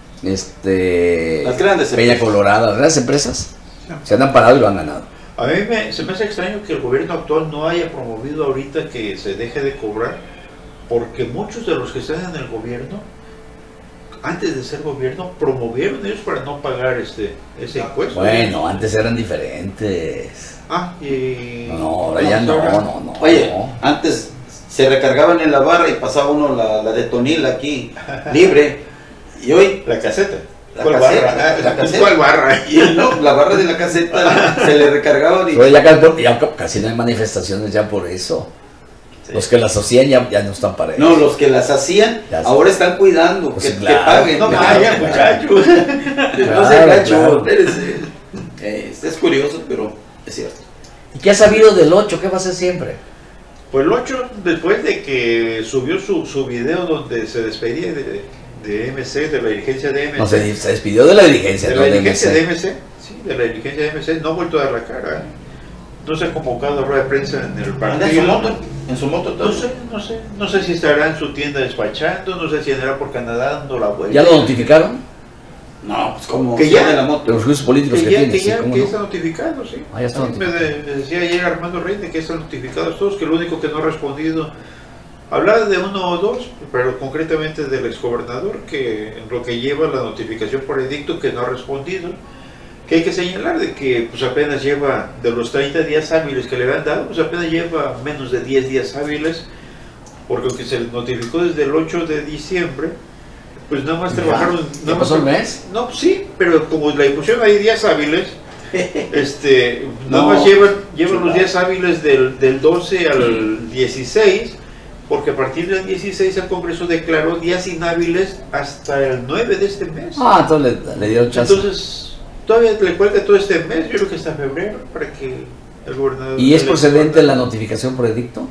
este, Las grandes Peña empresas. Colorada, las grandes empresas se han parado y lo han ganado. A mí me, se me hace extraño que el gobierno actual no haya promovido ahorita que se deje de cobrar, porque muchos de los que están en el gobierno antes de ser gobierno, promovieron ellos para no pagar este ese impuesto. Bueno, antes eran diferentes. Ah, y... No, ahora ya no, no, no. Oye, antes se recargaban en la barra y pasaba uno la, la de Tonil aquí, libre. Y hoy, La caseta. La ¿Cuál caseta, barra? la caseta. ¿Cuál barra? y no, la barra de la caseta se le recargaban y... Pero ya, casi- ya casi no hay manifestaciones ya por eso. Sí. Los que las hacían ya, ya no están para eso. No, los que las hacían Ya sé. ahora están cuidando, Pues que, sí, que claro. paguen. No Claro, vaya, claro. muchachos. No se Claro, gacho, claro. espérese. Eh, es curioso, pero es cierto. ¿Y qué ha sabido del ocho? ¿Qué va a hacer siempre? Pues el ocho, después de que subió su, su video donde se despedía de, de M C, de la dirigencia de M C. No, se, se despidió de la dirigencia, de no la de dirigencia M C. de M C, sí, de la dirigencia de M C, no ha vuelto a dar la cara. No se ha convocado a rueda de prensa en el Anda en su partido. moto, en su moto No todo. sé, no sé, no sé si estará en su tienda despachando, no sé si andará por Canadá dando la vuelta. ¿Ya lo notificaron? No, pues como Que que ya- ya de la De moto. los juicios políticos Que que, ya, tiene, que sí, ya, ¿cómo que no? está notificado, sí. Ah, ya está A mí me, de- me decía ayer Armando Reina que están notificados todos, que lo único que no ha respondido, hablaba de uno o dos, pero concretamente del exgobernador, que en lo que lleva la notificación por edicto que no ha respondido, que hay que señalar de que pues apenas lleva, de los treinta días hábiles que le habían dado, pues apenas lleva menos de diez días hábiles, porque aunque se les notificó desde el ocho de diciembre, pues nada más Ya. trabajaron... ¿Ya nada más pasó el tra- mes? No, sí, pero como la impusieron ahí días hábiles, este, nada No, más llevan, llevan los chulada. días hábiles del, del doce al dieciséis, porque a partir del dieciséis el Congreso declaró días inhábiles hasta el nueve de este mes. Ah, entonces le, le dieron chance. Entonces, todavía le cuelga todo este mes, yo creo que hasta febrero, para que el gobernador... ¿Y es el procedente la gobernador- notificación por edicto?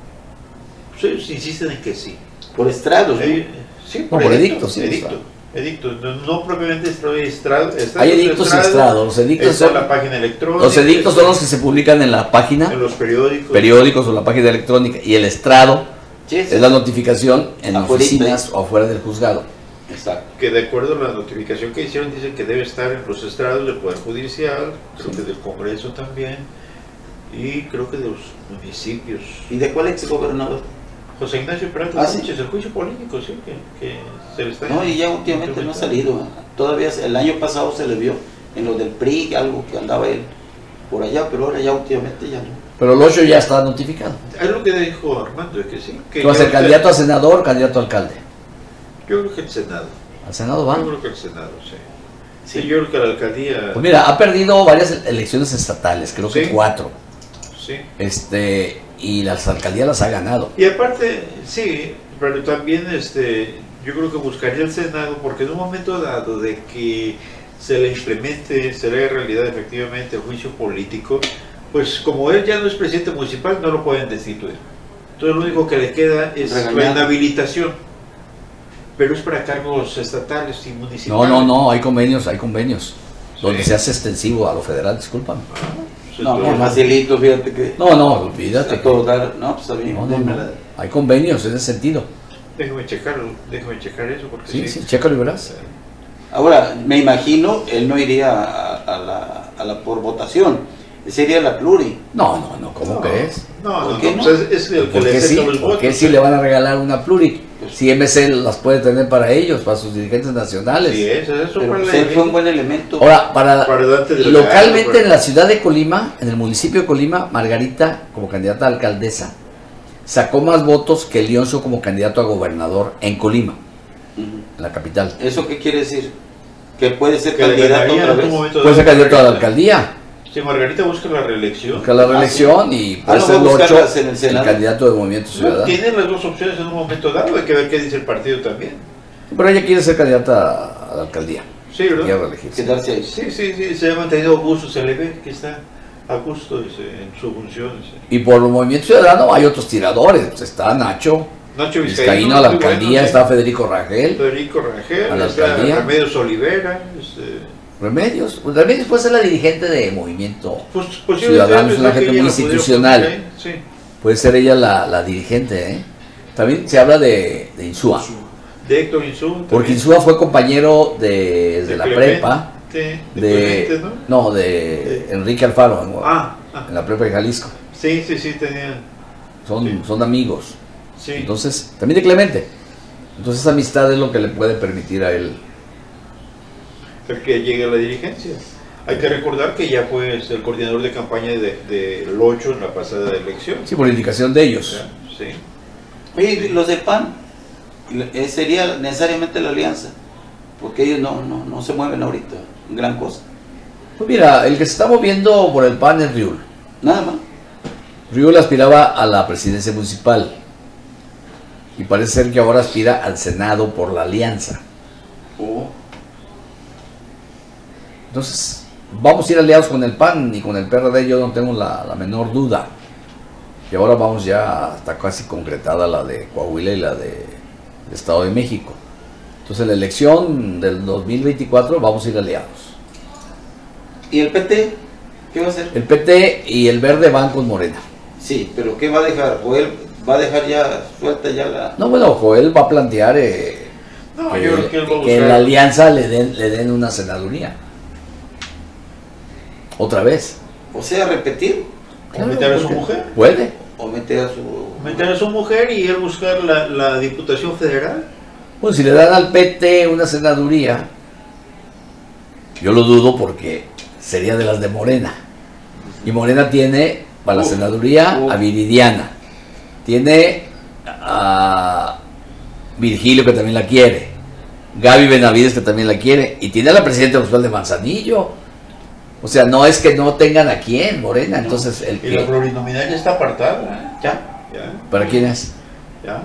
Sí, sí, insisten en que sí. Por estrados, ¿no? Eh, sí, No, por edicto, sí, edicto, está. edicto, no, no propiamente estrado, estrado, Hay edictos y estrados. Los edictos está son, en la página electrónica. los edictos son los que está se publican en la página, en los periódicos. periódicos o la página electrónica. Y el estrado Sí, sí. es la notificación en Afuerita. oficinas o afuera del juzgado. Exacto. Que de acuerdo a la notificación que hicieron, dicen que debe estar en los estrados del Poder Judicial, creo que del Congreso también, y creo que de los municipios. ¿Y de cuál ex gobernador? José Ignacio Peralta Ah, ¿sí? Sánchez, el juicio político, sí, que, que se le está... No, y ya últimamente no ha salido. Todavía se- el año pasado se le vio en lo del P R I, algo que andaba él por allá, pero ahora ya últimamente ya no. Pero el ocho ya está notificado. Es lo que dijo Armando, es que sí. Que ¿Tú vas a ser ahorita- candidato a senador o candidato a alcalde? Yo creo que el Senado. ¿Al Senado va? Yo creo que el Senado, sí. Sí, Sí. yo creo que la alcaldía... Pues mira, ha perdido varias elecciones estatales, creo que Sí. cuatro. Sí. Este, y las alcaldías las ha ganado. Y aparte, sí, pero también este, yo creo que buscaría el Senado, porque en un momento dado de que se le implemente, se le haga realidad efectivamente el juicio político, pues como él ya no es presidente municipal, no lo pueden destituir. Entonces lo único que le queda es la Regañado. inhabilitación, pero es para cargos estatales y No, municipales. no, no, hay convenios, hay convenios. Donde Sí. se hace extensivo a lo federal, discúlpame. Pues No, entonces- no, facilito, fíjate que... No, no, olvídate. a todo dar. No, pues está bien. No, no, no. démela. Hay convenios en ese sentido. Déjame checarlo, déjame checar eso, porque Sí, sí. sí, chécalo y verás. Ahora, me imagino, él no iría a, a la, a la por votación, él sería a la pluri. No, no, no, ¿cómo No, crees? No, ¿Por no, qué no, no? pues es, es el que ¿Por le qué sí? acepta los ¿Por qué votos. sí le van a regalar una pluri? Pues, Si M C las puede tener para ellos, para sus dirigentes nacionales. Sí, eso, eso pero fue pues, la- él fue un buen elemento. Ahora, para, Para Dante Delgado, localmente para- en la ciudad de Colima, en el municipio de Colima, Margarita, como candidata a alcaldesa, sacó más votos que Leoncio como candidato a gobernador en Colima, Ujú. en la capital. ¿Eso qué quiere decir? Que puede ser que le candidato ganaría otra en algún vez. momento Puede ser dado candidato a la Margarita. alcaldía, Sí, Margarita busca la reelección. busca la reelección y Ah, puede no, ser va a Locho buscarlas en el el Senado. candidato de Movimiento No, Ciudadano. tiene las dos opciones en un momento dado, hay que ver qué dice el partido también. Pero ella quiere ser candidata a la alcaldía, Sí, quiere ¿verdad? reelegirse. Quedarse ahí. Sí, sí, sí, se ha mantenido a gusto, se le ve que está a gusto dice, en su función. Dice. Y por el Movimiento Ciudadano hay otros tiradores, pues está Nacho Nacho Vizcaíno a la muy bueno, alcaldía, sí. está Federico Rangel, Federico Rangel, a la está alcaldía. Remedios Olivera. Este, Remedios. Pues Remedios puede ser la dirigente de Movimiento, pues, posiblemente Ciudadano es es una la que gente ella muy la pudiera institucional. poner ahí, Sí. puede ser ella la, la dirigente, ¿eh? También se habla de, de Insúa, De Héctor Insúa. porque también. Insúa fue compañero de, de De la Clemente, prepa, De, de de, Clemente, ¿no? no, de Enrique Alfaro, en, Ah, ah, en la prepa de Jalisco. sí, sí, sí, tenía. Son, Sí. son amigos. Sí. Entonces, también de Clemente. Entonces esa amistad es lo que le puede permitir a él. El que llegue a la dirigencia. Hay que recordar que ya fue este, el coordinador de campaña de, de Locho en la pasada elección. Sí, por indicación de ellos. ¿Ya? Sí. Oye, los del P A N, eh, sería necesariamente la alianza, porque ellos no, no, no se mueven ahorita, gran cosa. Pues mira, el que se está moviendo por el P A N es Riul. Nada más. Riul aspiraba a la presidencia municipal y parece ser que ahora aspira al Senado por la alianza. Oh. Entonces, vamos a ir aliados con el P A N y con el P R D, yo no tengo la, la menor duda. Y ahora vamos ya, está casi concretada la de Coahuila y la de, de Estado de México. Entonces, la elección del dos mil veinticuatro vamos a ir aliados. ¿Y el P T? ¿Qué va a hacer? El P T y el Verde van con Morena. Sí, pero ¿qué va a dejar? ¿Joel va a dejar ya suelta ya la...? No, bueno, Joel va a plantear eh, No, que, yo creo que él va a que buscar- en la alianza le den, le den una senaduría. Otra vez. O sea, repetir O meter a su mujer. ¿Puede? o meter a su... Meter a su mujer y él buscar la, la Diputación Federal. Bueno, si le dan al P T una senaduría, yo lo dudo porque sería de las de Morena. Y Morena tiene para la Uf, senaduría uf. a Viridiana. Tiene a Virgilio, que también la quiere. Gaby Benavides, que también la quiere. Y tiene a la presidenta municipal de Manzanillo. O sea, no es que no tengan a quién, Morena. No. Entonces, el Y la que, plurinominal ya está apartada. ¿Ya? ¿eh? Ya, ¿para quién es? ya.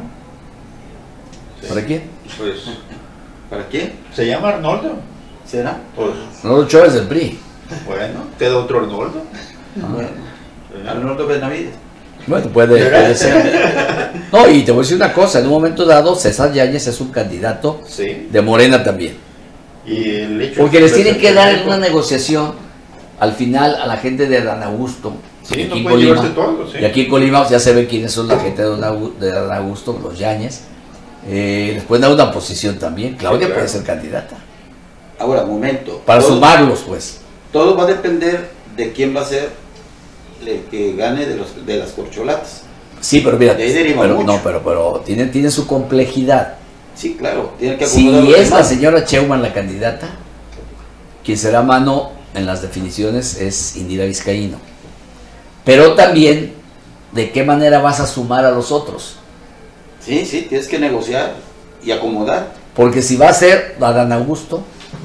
Sí. ¿Para quién? Pues ¿Para qué? se llama Arnoldo. ¿Será? Pues No, Ochoa es del P R I. bueno, queda otro Arnoldo. Bueno, ¿Eh? Arnoldo Benavides. Bueno, puede, puede ser. No, y te voy a decir una cosa, en un momento dado César Yáñez es un candidato Sí. de Morena también. Y el hecho Porque les de- tienen que dar en una negociación al final a la gente de Adán Augusto. Sí, y no aquí en pueden Colima, llevarse todo, sí. y aquí en Colima ya se ve quiénes son la gente de Adán Augu- de Adán Augusto, los Yáñez. Eh, les pueden dar una posición también. Claudia Sí, claro. puede ser candidata. Ahora, momento. Para Todo- sumarlos, pues. Todo va a depender de quién va a ser el que gane de, los, de las corcholatas. Sí, pero mira, De ahí deriva pero, mucho. no, pero, pero tiene, tiene su complejidad. Sí, claro, tiene que acomodar Si los es la demás. señora Sheinbaum la candidata, quien será mano en las definiciones es Indira Vizcaíno. Pero también, ¿de qué manera vas a sumar a los otros? Sí, sí, tienes que negociar y acomodar. Porque si va a ser Adán Augusto,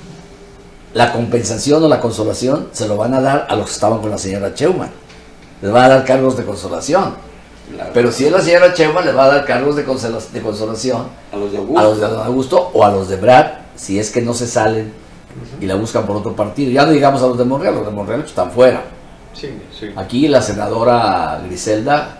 la compensación o la consolación se lo van a dar a los que estaban con la señora Sheinbaum. Les van a dar cargos de consolación. Claro. Pero si es la señora Sheinbaum, les va a dar cargos de, consola- de consolación A los de Augusto. a los de Adán Augusto o a los de Brad, si es que no se salen y la buscan por otro partido. Ya no digamos a los de Monreal, los de Monreal pues, están fuera. Sí, sí. Aquí la senadora Griselda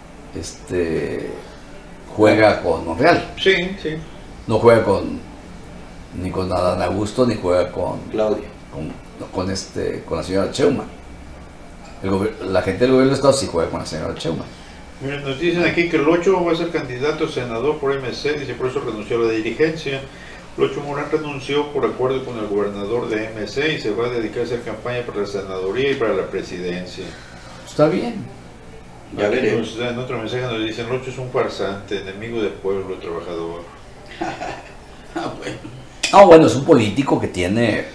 este, juega con Monreal, Sí, sí. no juega con ni con Adán Augusto ni juega con, Claudia. con, con, este, con la señora Sheinbaum. El gobier- la gente del gobierno del estado sí juega con la señora Sheinbaum. Mira, nos dicen aquí que el Locho va a ser candidato a senador por M C, dice, por eso renunció a la dirigencia. Locho Morán renunció por acuerdo con el gobernador de M C y se va a dedicar a hacer campaña para la senaduría y para la presidencia. Está bien. Ya Aquí veremos. nos dan otro mensaje, nos dicen, Locho es un farsante, enemigo del pueblo, trabajador. Ah, bueno. Ah, bueno, es un político que tiene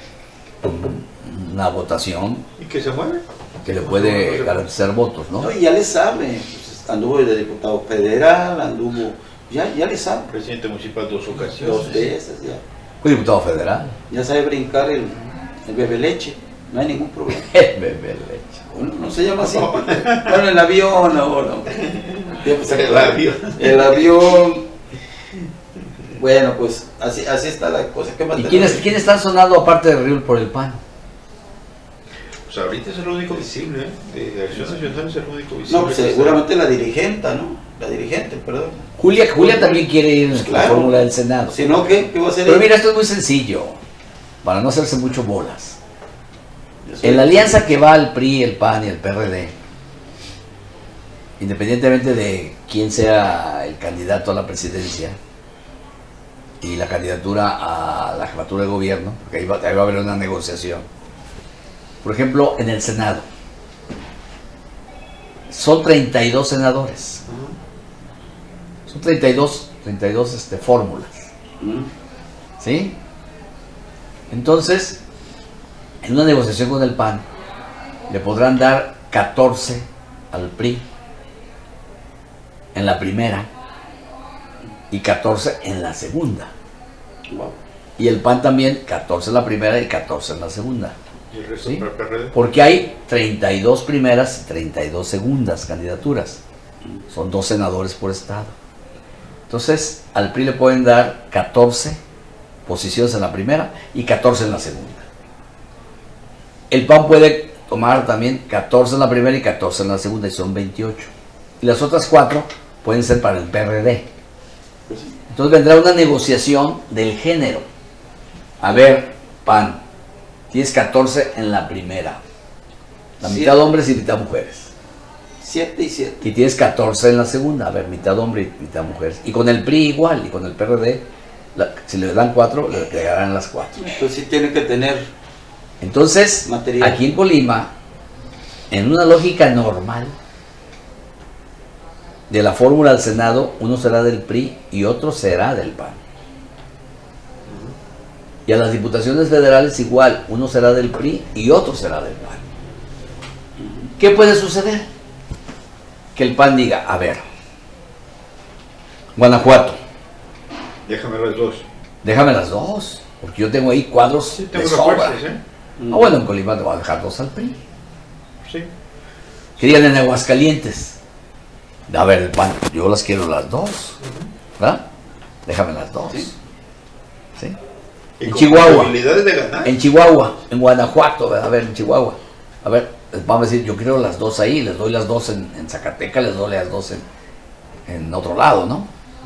una votación ¿Y que se mueve? que le puede garantizar votos, ¿no? No, y ya le sabe. Pues, anduvo de diputado federal, anduvo. Ya, ya le sabe. Presidente municipal dos ocasiones. Dos veces ya. Fue diputado federal. Ya sabe brincar el, el bebe leche. No hay ningún problema. Bebe leche. Bueno, no se llama así. Bueno, el avión, no, no. El avión. El avión. Bueno, pues así, así está la cosa. ¿Qué más ¿Y tenemos? quiénes, quiénes están sonando aparte de Riul por el P A N? Pues ahorita es el único visible, ¿eh? De Acción Nacional es el único visible. No, pues, seguramente la dirigente, ¿no? La dirigente, perdón. Julia, Julia también quiere ir en la Claro. fórmula del Senado. Si no, ¿qué? ¿Qué va a hacer Pero ella? mira, esto es muy sencillo, para no hacerse mucho bolas. Yo soy- En la alianza que va el P R I, el P A N y el P R D, independientemente de quién sea el candidato a la presidencia y la candidatura a la jefatura de gobierno, porque ahí va, ahí va a haber una negociación. Por ejemplo, en el Senado, son treinta y dos senadores, son treinta y dos, treinta y dos este, fórmulas. Mm. ¿Sí? Entonces, en una negociación con el P A N, le podrán dar catorce al P R I en la primera y catorce en la segunda. Wow. Y el P A N también catorce en la primera y catorce en la segunda. ¿Y el resto ¿Sí? para el P R D? Porque hay treinta y dos primeras y treinta y dos segundas candidaturas. Son dos senadores por estado. Entonces, al P R I le pueden dar catorce posiciones en la primera y catorce en la segunda. El P A N puede tomar también catorce en la primera y catorce en la segunda, y son veintiocho. Y las otras cuatro pueden ser para el P R D. Pues sí. Entonces vendrá una negociación del género. A ver, P A N, tienes catorce en la primera. La Siete. mitad hombres y mitad mujeres. Siete y siete. Y tienes catorce en la segunda, a ver, mitad hombre y mitad mujeres. Y con el P R I igual, y con el P R D, la- si le dan cuatro, le pegarán las cuatro. Entonces sí tiene que tener Entonces, material. aquí en Colima, en una lógica normal de la fórmula del Senado, uno será del P R I y otro será del P A N. Y a las diputaciones federales igual, uno será del P R I y otro será del P A N. ¿Qué puede suceder? Que el P A N diga, a ver, Guanajuato, Déjame las dos. déjame las dos, porque yo tengo ahí cuadros Sí, de tengo sobra. refuerzos, ¿eh? Ah, bueno, en Colima te voy a dejar dos al P R I. Sí. Querían en Aguascalientes. A ver, el P A N, yo las quiero las dos, ¿verdad? Déjame las dos. Sí. ¿Sí? Y En con Chihuahua. posibilidades de ganar. En Chihuahua, en Guanajuato, ¿verdad? A ver, en Chihuahua. A ver, vamos a decir, yo quiero las dos ahí, les doy las dos en, en Zacatecas, les doy las dos en, en otro lado, ¿no?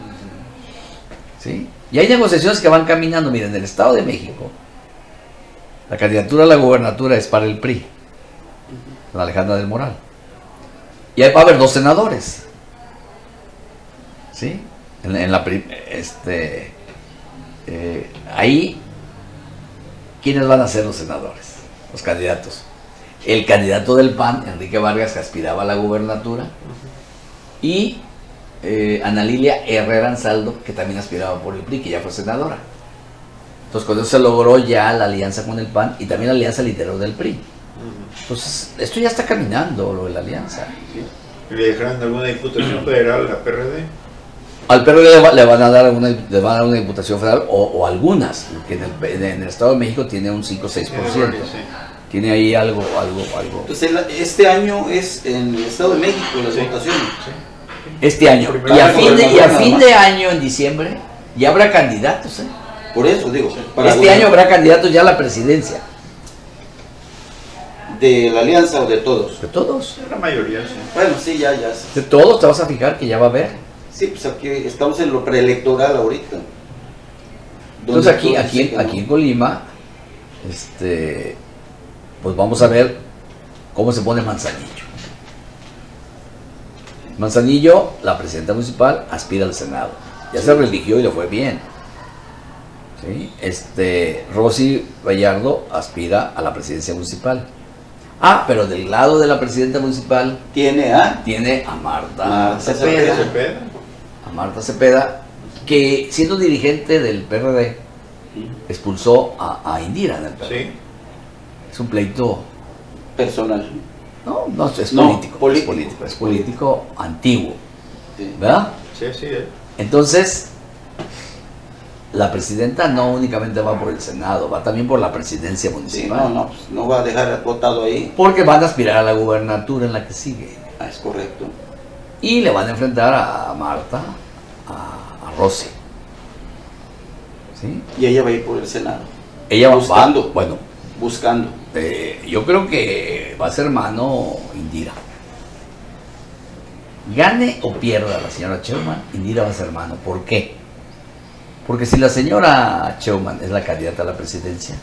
¿Sí? Y hay negociaciones que van caminando. Miren, en el Estado de México, la candidatura a la gubernatura es para el P R I, la Alejandra del Moral. Y ahí va a haber dos senadores. ¿Sí? En, en la prim- este eh, ahí, ¿quiénes van a ser los senadores? Los candidatos. El candidato del P A N, Enrique Vargas, que aspiraba a la gubernatura, y eh, Ana Lilia Herrera Ansaldo, que también aspiraba por el P R I, que ya fue senadora. Entonces con eso se logró ya la alianza con el P A N y también la alianza al interior del P R I. Entonces, esto ya está caminando, lo de la alianza. ¿Y le dejarán alguna diputación federal a la P R D? Al P R D le, va- le van a dar una, le van a dar una diputación federal o, o algunas, porque en el, en el Estado de México tiene un cinco o seis por ciento. Sí. Tiene ahí algo, algo, algo. Entonces el- este año es en el Estado de México las Sí. votaciones. Este año. Primero Y a año, fin de, y a nada fin más. de año, en diciembre, ya habrá candidatos. ¿eh? Por eso digo, para Este año habrá candidatos ya a la presidencia. de la alianza o de todos. De todos. La mayoría, sí. Bueno, sí, ya, ya. De todos te vas a fijar que ya va a haber. Sí, pues aquí estamos en lo preelectoral ahorita. Entonces Donde aquí, todos aquí, dicen que no. aquí en Colima, este, pues vamos a ver cómo se pone Manzanillo. Manzanillo, la presidenta municipal, aspira al Senado. Ya se religió y le fue bien. ¿Sí? Este, Rosy Gallardo aspira a la presidencia municipal. Ah, pero del lado de la presidenta municipal Tiene a tiene a Marta, Marta Cepeda. Cepeda. A Marta Cepeda, que siendo dirigente del P R D, expulsó a, a Indira en el P R D. Sí. Es un pleito, personal. no, no, es No, político, político. es político, es político antiguo, Sí. ¿verdad? Sí, sí. eh. Entonces, la presidenta no únicamente va por el Senado, va también por la presidencia Sí, municipal. no, no, pues no va a dejar votado ahí. Porque van a aspirar a la gubernatura en la que sigue. Ah, es correcto. Y le van a enfrentar a Marta, a, a Rosy. ¿Sí? Y ella va a ir por el Senado, Ella va Buscando. va- bueno, buscando. eh, yo creo que va a ser mano Indira. Gane o pierda la señora Sheinbaum, Indira va a ser mano. ¿Por qué? Porque si la señora Sheinbaum es la candidata a la presidencia,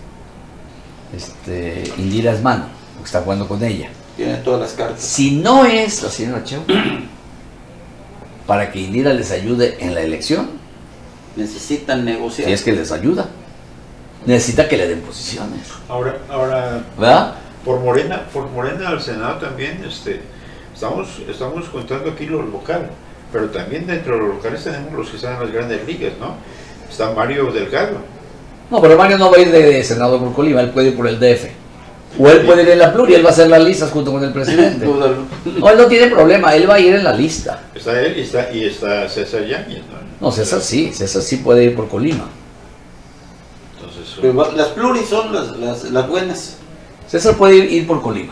este, Indira es mano, porque está jugando con ella. Tiene todas las cartas. Si no es la señora Sheinbaum, para que Indira les ayude en la elección, Necesitan negociar. si es que les ayuda, necesita que le den posiciones, Ahora, ahora ¿verdad? por Morena, por Morena al Senado también, este, estamos, estamos contando aquí lo local, pero también dentro de los locales tenemos los que están en las grandes ligas, ¿no? está Mario Delgado. No, pero Mario no va a ir de senador por Colima, él puede ir por el D F. O él puede ir en la pluri, él va a hacer las listas junto con el presidente. No, él no tiene problema, él va a ir en la lista. Está él y está, y está César Yáñez, ¿no? No, César sí, César sí puede ir por Colima. Entonces, Pero va- las pluris son las, las, las buenas. César puede ir, ir por Colima,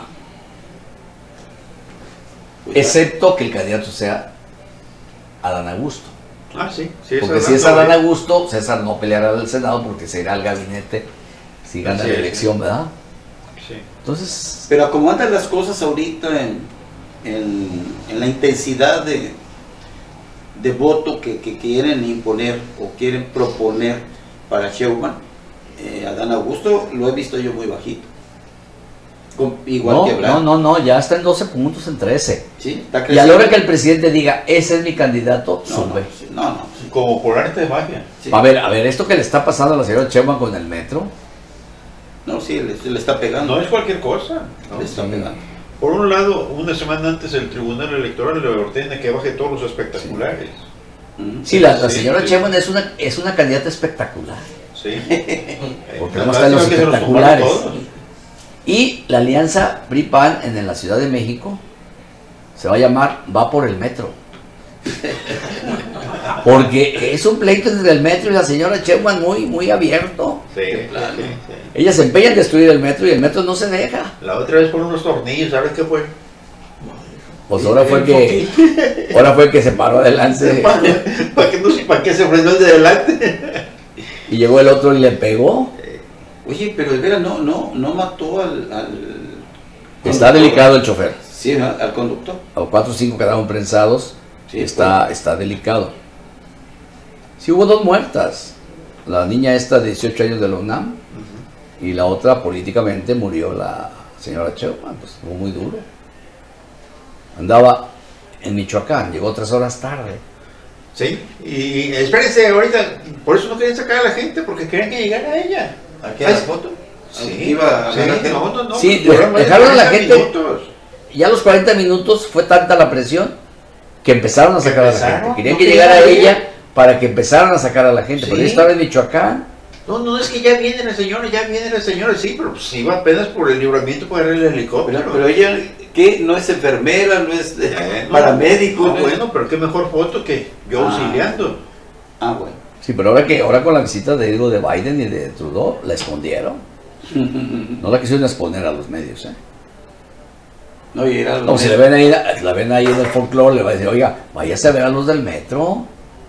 Pues ya. excepto que el candidato sea Adán Augusto. ah, sí, sí es Porque si es Adán Augusto, César no peleará del Senado porque se irá al gabinete si gana Así la es. elección, ¿verdad? Sí. Entonces, Pero como andan las cosas ahorita en, en, en la intensidad de, de voto que, que quieren imponer o quieren proponer para Sheinbaum, eh, Adán Augusto lo he visto yo muy bajito. Con- igual no, que Brad. no, no, no, ya está en doce puntos, en trece. Sí, está Y a creciendo. la hora que el presidente diga, ese es mi candidato, No, no, sube. sí, no, no, sí, Como por arte de magia. sí. A ver, a ver, esto que le está pasando a la señora Sheinbaum con el metro, No, sí, le, le está pegando. No es cualquier cosa. ¿no? Le está Sí. pegando. Por un lado, una semana antes el Tribunal Electoral le ordena que baje todos los espectaculares. Ujú. sí, la, la Sí, señora sí. Sheinbaum es una, es una candidata espectacular. Sí. Porque La no están los lástima que se los espectaculares. tomaron todos. Y la alianza P R I-P A N en la Ciudad de México se va a llamar Va por el Metro. Porque es un pleito entre el metro y la señora Sheinbaum muy, muy abierto. Sí, sí, plano. sí, sí. Ella se empeña en destruir el metro y el metro no se deja. La otra vez por unos tornillos, ¿sabes qué fue? Pues ahora fue que ahora fue que se paró adelante ¿Para qué, no, ¿Para qué se frenó el de adelante? y llegó el otro y le pegó. Oye, pero de veras no, no, no mató al, al Está conductor. delicado el chofer. Sí, ¿no? Al conductor. Los cuatro o cinco quedaron prensados. Sí, está, está delicado. Sí hubo dos muertas. La niña esta de dieciocho años de la UNAM y la otra políticamente murió la señora Sheinbaum. Pues estuvo muy duro. Andaba en Michoacán, llegó tres horas tarde. Sí, y espérense, ahorita, por eso no querían sacar a la gente, porque querían que llegara ella. ¿Aquí a la Ay, foto? Sí, Iba a sí, ganar- no, no, no. Sí, duraron más de dejaron a la cuarenta gente- minutos. Ya a los cuarenta minutos fue tanta la presión que empezaron a Que sacar a la empezaron, gente. Querían no que querían llegara ir. ella para que empezaran a sacar a la gente. Sí. Pero ella estaba en Michoacán. No, no, es que ya viene la señora, ya viene la señora, sí, pero pues iba apenas por el libramiento para el helicóptero. Pero, pero ella, ¿qué? No es enfermera, no es eh, Eh, no, paramédico. no, no es- bueno, pero qué mejor foto que yo Ah. auxiliando. Ah, bueno. Sí, pero ahora que ahora con la visita de digo, de Biden y de Trudeau, la escondieron. No la quisieron exponer a los medios. ¿eh? No, y era No, si la ven ahí, la ven ahí en el folclore, le va a decir, oiga, váyase a ver a los del metro.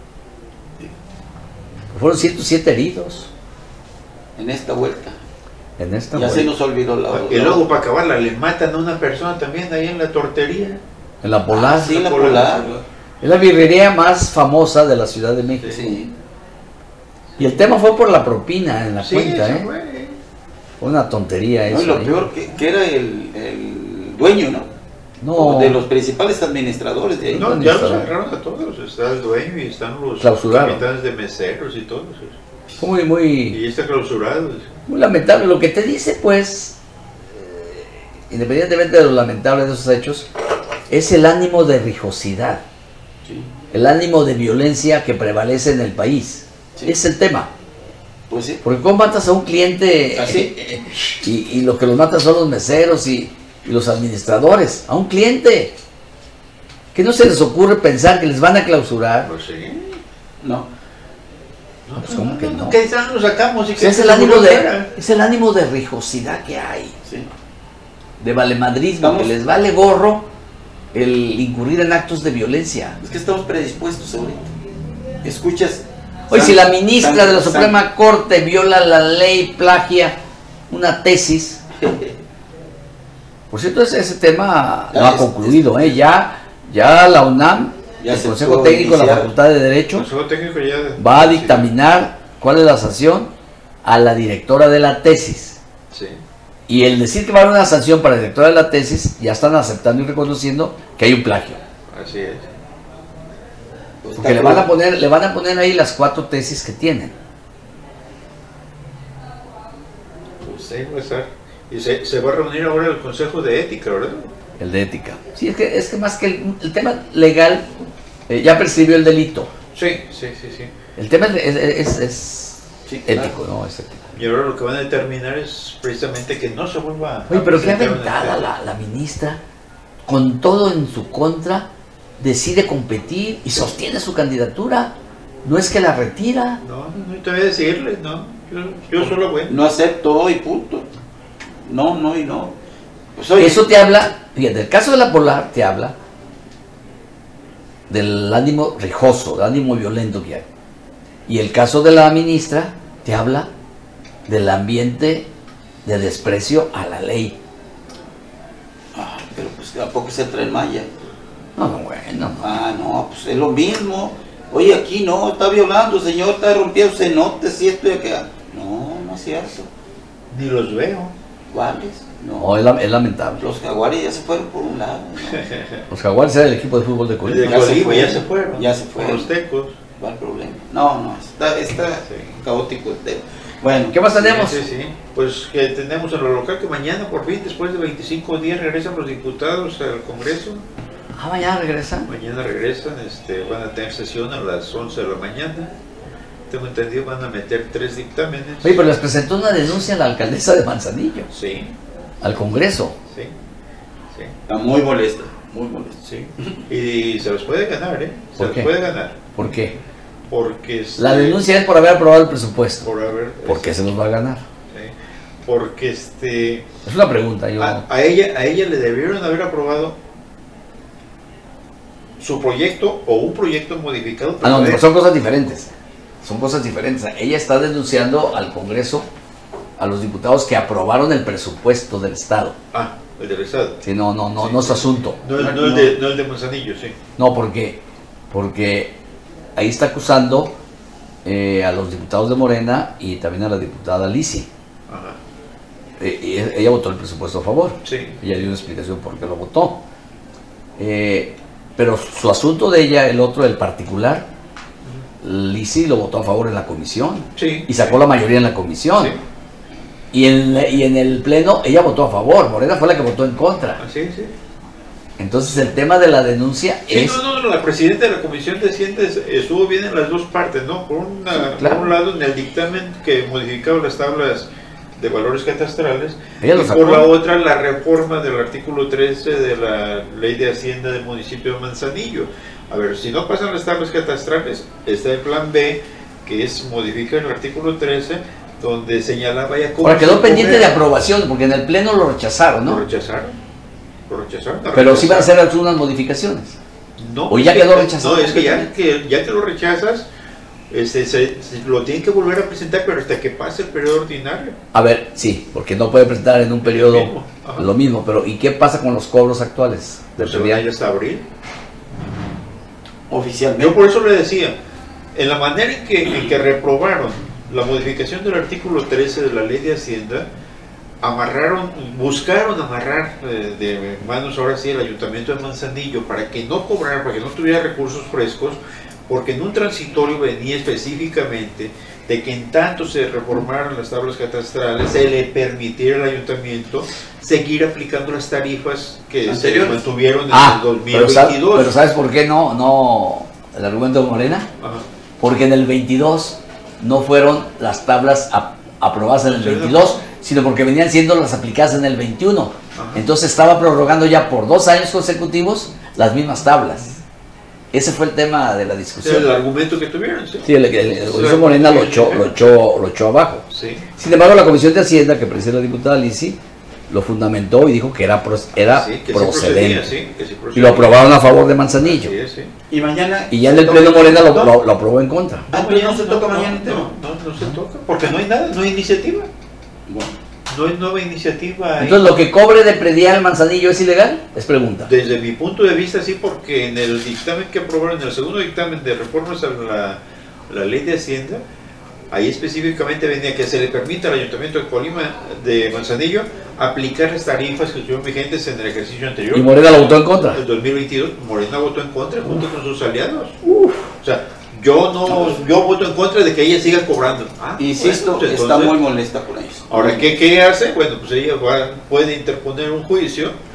Fueron ciento siete heridos en esta vuelta. en esta Ya se vuelta. nos olvidó la Y luego para acabarla le matan a una persona también ahí en la tortería. En la Polar. Ah, sí, la Polar. polar. Es la birrería más famosa de la Ciudad de México. Sí. Y el tema fue por la propina en la Sí, cuenta, eso ¿eh? fue. Fue una tontería No, eso. y lo ¿eh? peor que, que era el, el dueño, ¿no? No, De los principales administradores de ahí. No, ¿dónde ya los estará? agarraron a todos. Está el dueño y están los Clausuraron. capitanes de meseros y todos. fue muy, muy, Y está clausurado. muy lamentable. Lo que te dice, pues, eh, independientemente de lo lamentable de esos hechos, es el ánimo de rijosidad, Sí. el ánimo de violencia que prevalece en el país. Sí. Es el tema. Pues sí. Porque cómo matas a un cliente Así. y, y lo que los matan son los meseros y, y los administradores, a un cliente. ¿Qué no se les ocurre pensar que les van a clausurar? Pues sí. No. No, pues, ¿cómo que no? ¿Qué dicen? Lo sacamos y O que sea, es se el ánimo murió de, fuera. es el ánimo de rijosidad que hay, Sí. de valemadrismo, Estamos- que les vale gorro el incurrir en actos de violencia. Es que estamos predispuestos ahorita. Escuchas. Hoy San- si la ministra San- de la San- Suprema Corte viola la ley, plagia una tesis. Por cierto, ese, ese tema no Ya ha es- concluido, ¿eh? Ya, ya la UNAM, Ya el se Consejo pudo Técnico de la iniciar. Facultad de Derecho, El Consejo Técnico ya va a dictaminar cuál es la sanción a la directora de la tesis. Sí. Y el decir que va a haber una sanción para la directora de la tesis, ya están aceptando y reconociendo que hay un plagio. Así es. Pues Porque le está van a crudo. poner, le van a poner ahí las cuatro tesis que tienen. Pues ahí va a estar. Y se, se va a reunir ahora el Consejo de Ética, ¿verdad? El de ética. Sí, es que, es que más que el, el tema legal, eh, ya prescribió el delito. Sí, sí, sí, sí. El tema es, es, es, es Sí, claro. ético, ¿no? Es ético. Y ahora lo que van a determinar es precisamente que no se vuelva Oye, a pero qué presentar una aventada entrada. la, la ministra, con todo en su contra, decide competir y sostiene su candidatura. No es que la retira. No, no, no te voy a decirle, no. Yo, yo solo voy. No acepto y punto. No, no y no. Pues, oye, Eso te habla, fíjate, el caso de la Polar te habla del ánimo rijoso, del ánimo violento que hay. Y el caso de la ministra te habla del ambiente de desprecio a la ley. ah, pero pues ¿a poco se trae Maya? No, no, bueno, no. Ah, no, pues es lo mismo. Oye, aquí no, está violando, señor, está rompiendo cenotes y esto y aquello. No, no es cierto. Ni los veo. ¿Cuáles? No, No. es, la- es lamentable. Los jaguares ya se fueron por un lado. ¿no? Los Jaguares eran el equipo de fútbol de De Colima. Ya se Colima fue. ya se fueron. Ya se fueron. Los tecos. ¿Cuál problema? No, no, está, está Sí. caótico el tema. Bueno, ¿Qué más tenemos? Sí, sí, sí. Pues que tenemos en lo local que mañana, por fin, después de veinticinco días, regresan los diputados al Congreso. Ah, mañana regresan. Mañana regresan, este, van a tener sesión a las once de la mañana. Tengo entendido, van a meter tres dictámenes. Oye, pero les presentó una denuncia a la alcaldesa de Manzanillo, Sí, al Congreso. sí, sí, está muy molesta, muy molesta. sí. Y se los puede ganar, ¿eh? Se ¿Por los qué? puede ganar. ¿Por qué? Porque... este, La denuncia es por haber aprobado el presupuesto. Por haber... ¿Por qué se nos va a ganar? Sí, porque este... Es una pregunta. Yo... A, a ella, a ella le debieron haber aprobado su proyecto o un proyecto modificado. Ah, no, pero no, son cosas diferentes. Son cosas diferentes. Ella está denunciando al Congreso, a los diputados que aprobaron el presupuesto del Estado. Ah, el del Estado. Sí, no, no, no, Sí. no es su asunto. No, el- no, No. El de, no el de Manzanillo, sí. No, porque, porque ahí está acusando eh, a los diputados de Morena y también a la diputada Lisi. Ajá. Eh, y ella votó el presupuesto a favor. Sí. Ella dio una explicación por qué lo votó. Eh, pero su asunto de ella, el otro, el particular, Lisi lo votó a favor en la comisión. Sí. Y sacó la mayoría en la comisión. Sí. Y, en, y en el pleno ella votó a favor. Morena fue la que votó en contra. Ah, sí, sí. Entonces el tema de la denuncia Sí, es... no, no, no, la presidenta de la Comisión de Hacienda es- estuvo bien en las dos partes, ¿no? Por, una, Sí, claro. por un lado, en el dictamen que modificaba las tablas de valores catastrales, Ella lo y sacó. por la otra, la reforma del artículo trece de la Ley de Hacienda del municipio de Manzanillo. A ver, si no pasan las tablas catastrales, está el plan B, que es modificar el artículo trece, donde señalaba ya cómo... Ahora quedó se pendiente cobra. de aprobación, porque en el pleno lo rechazaron, Lo ¿no? rechazaron. Lo rechazaron. lo Pero sí van a rechazaron. hacer algunas modificaciones. No, ¿O es ya que- quedó rechazado? No, es que ya que, ya que lo rechazas, este, se, se- lo tienen que volver a presentar, pero hasta que pase el periodo ordinario. A ver, sí, porque no puede presentar en un periodo Lo mismo, ajá. lo mismo, pero ¿y qué pasa con los cobros actuales? del Pues se van a ir predial? hasta abril. Oficialmente. Yo por eso le decía, en la manera en que, en que reprobaron la modificación del artículo trece de la Ley de Hacienda, amarraron, buscaron amarrar eh, de manos ahora sí el Ayuntamiento de Manzanillo para que no cobrara, para que no tuviera recursos frescos, porque en un transitorio venía específicamente de que en tanto se reformaran las tablas catastrales, se le permitiera al ayuntamiento seguir aplicando las tarifas que Anteriores. se mantuvieron en Ah, el pero, sa- dos mil veintidós. pero ¿sabes por qué no, no el argumento de Morena? Ajá. Porque en el veintidós no fueron las tablas ap- aprobadas en el Sí, veintidós, sino porque venían siendo las aplicadas en el veintiuno. Ajá. Entonces estaba prorrogando ya por dos años consecutivos las mismas tablas. Ese fue el tema de la El discusión. argumento que tuvieron, sí. Sí, el, el, el- el gobierno Morena lo echó, lo, echó, lo echó abajo. Sí. Sin embargo, la Comisión de Hacienda, que preside la diputada Lisi, lo fundamentó y dijo que era, pro- era Sí, que sí procedente. procedía, sí, que sí Y procedía. lo aprobaron a favor de Manzanillo. Así es, sí. Y mañana. Y ya en el se Pleno toca- Morena lo, lo- lo aprobó en contra. Ah, entonces no se toca mañana el tema. No, no, no se toca, porque no hay nada, no hay iniciativa. Bueno, No hay nueva iniciativa. ahí. Entonces, ¿lo que cobre de predial Manzanillo es ilegal? Es pregunta. Desde mi punto de vista, sí, porque en el dictamen que aprobaron, en el segundo dictamen de reformas a la, la ley de Hacienda, ahí específicamente venía que se le permita al Ayuntamiento de Colima, de Manzanillo, aplicar las tarifas que estuvieron vigentes en el ejercicio anterior. Y Morena lo votó en contra. El dos mil veintidós, Morena votó en contra junto con sus aliados. O sea, yo no, yo voto en contra de que ella siga cobrando. Ah, insisto, bueno, pues está entonces- muy molesta por eso. Ahora, ¿qué, qué hace? Bueno, pues ella va- puede interponer un juicio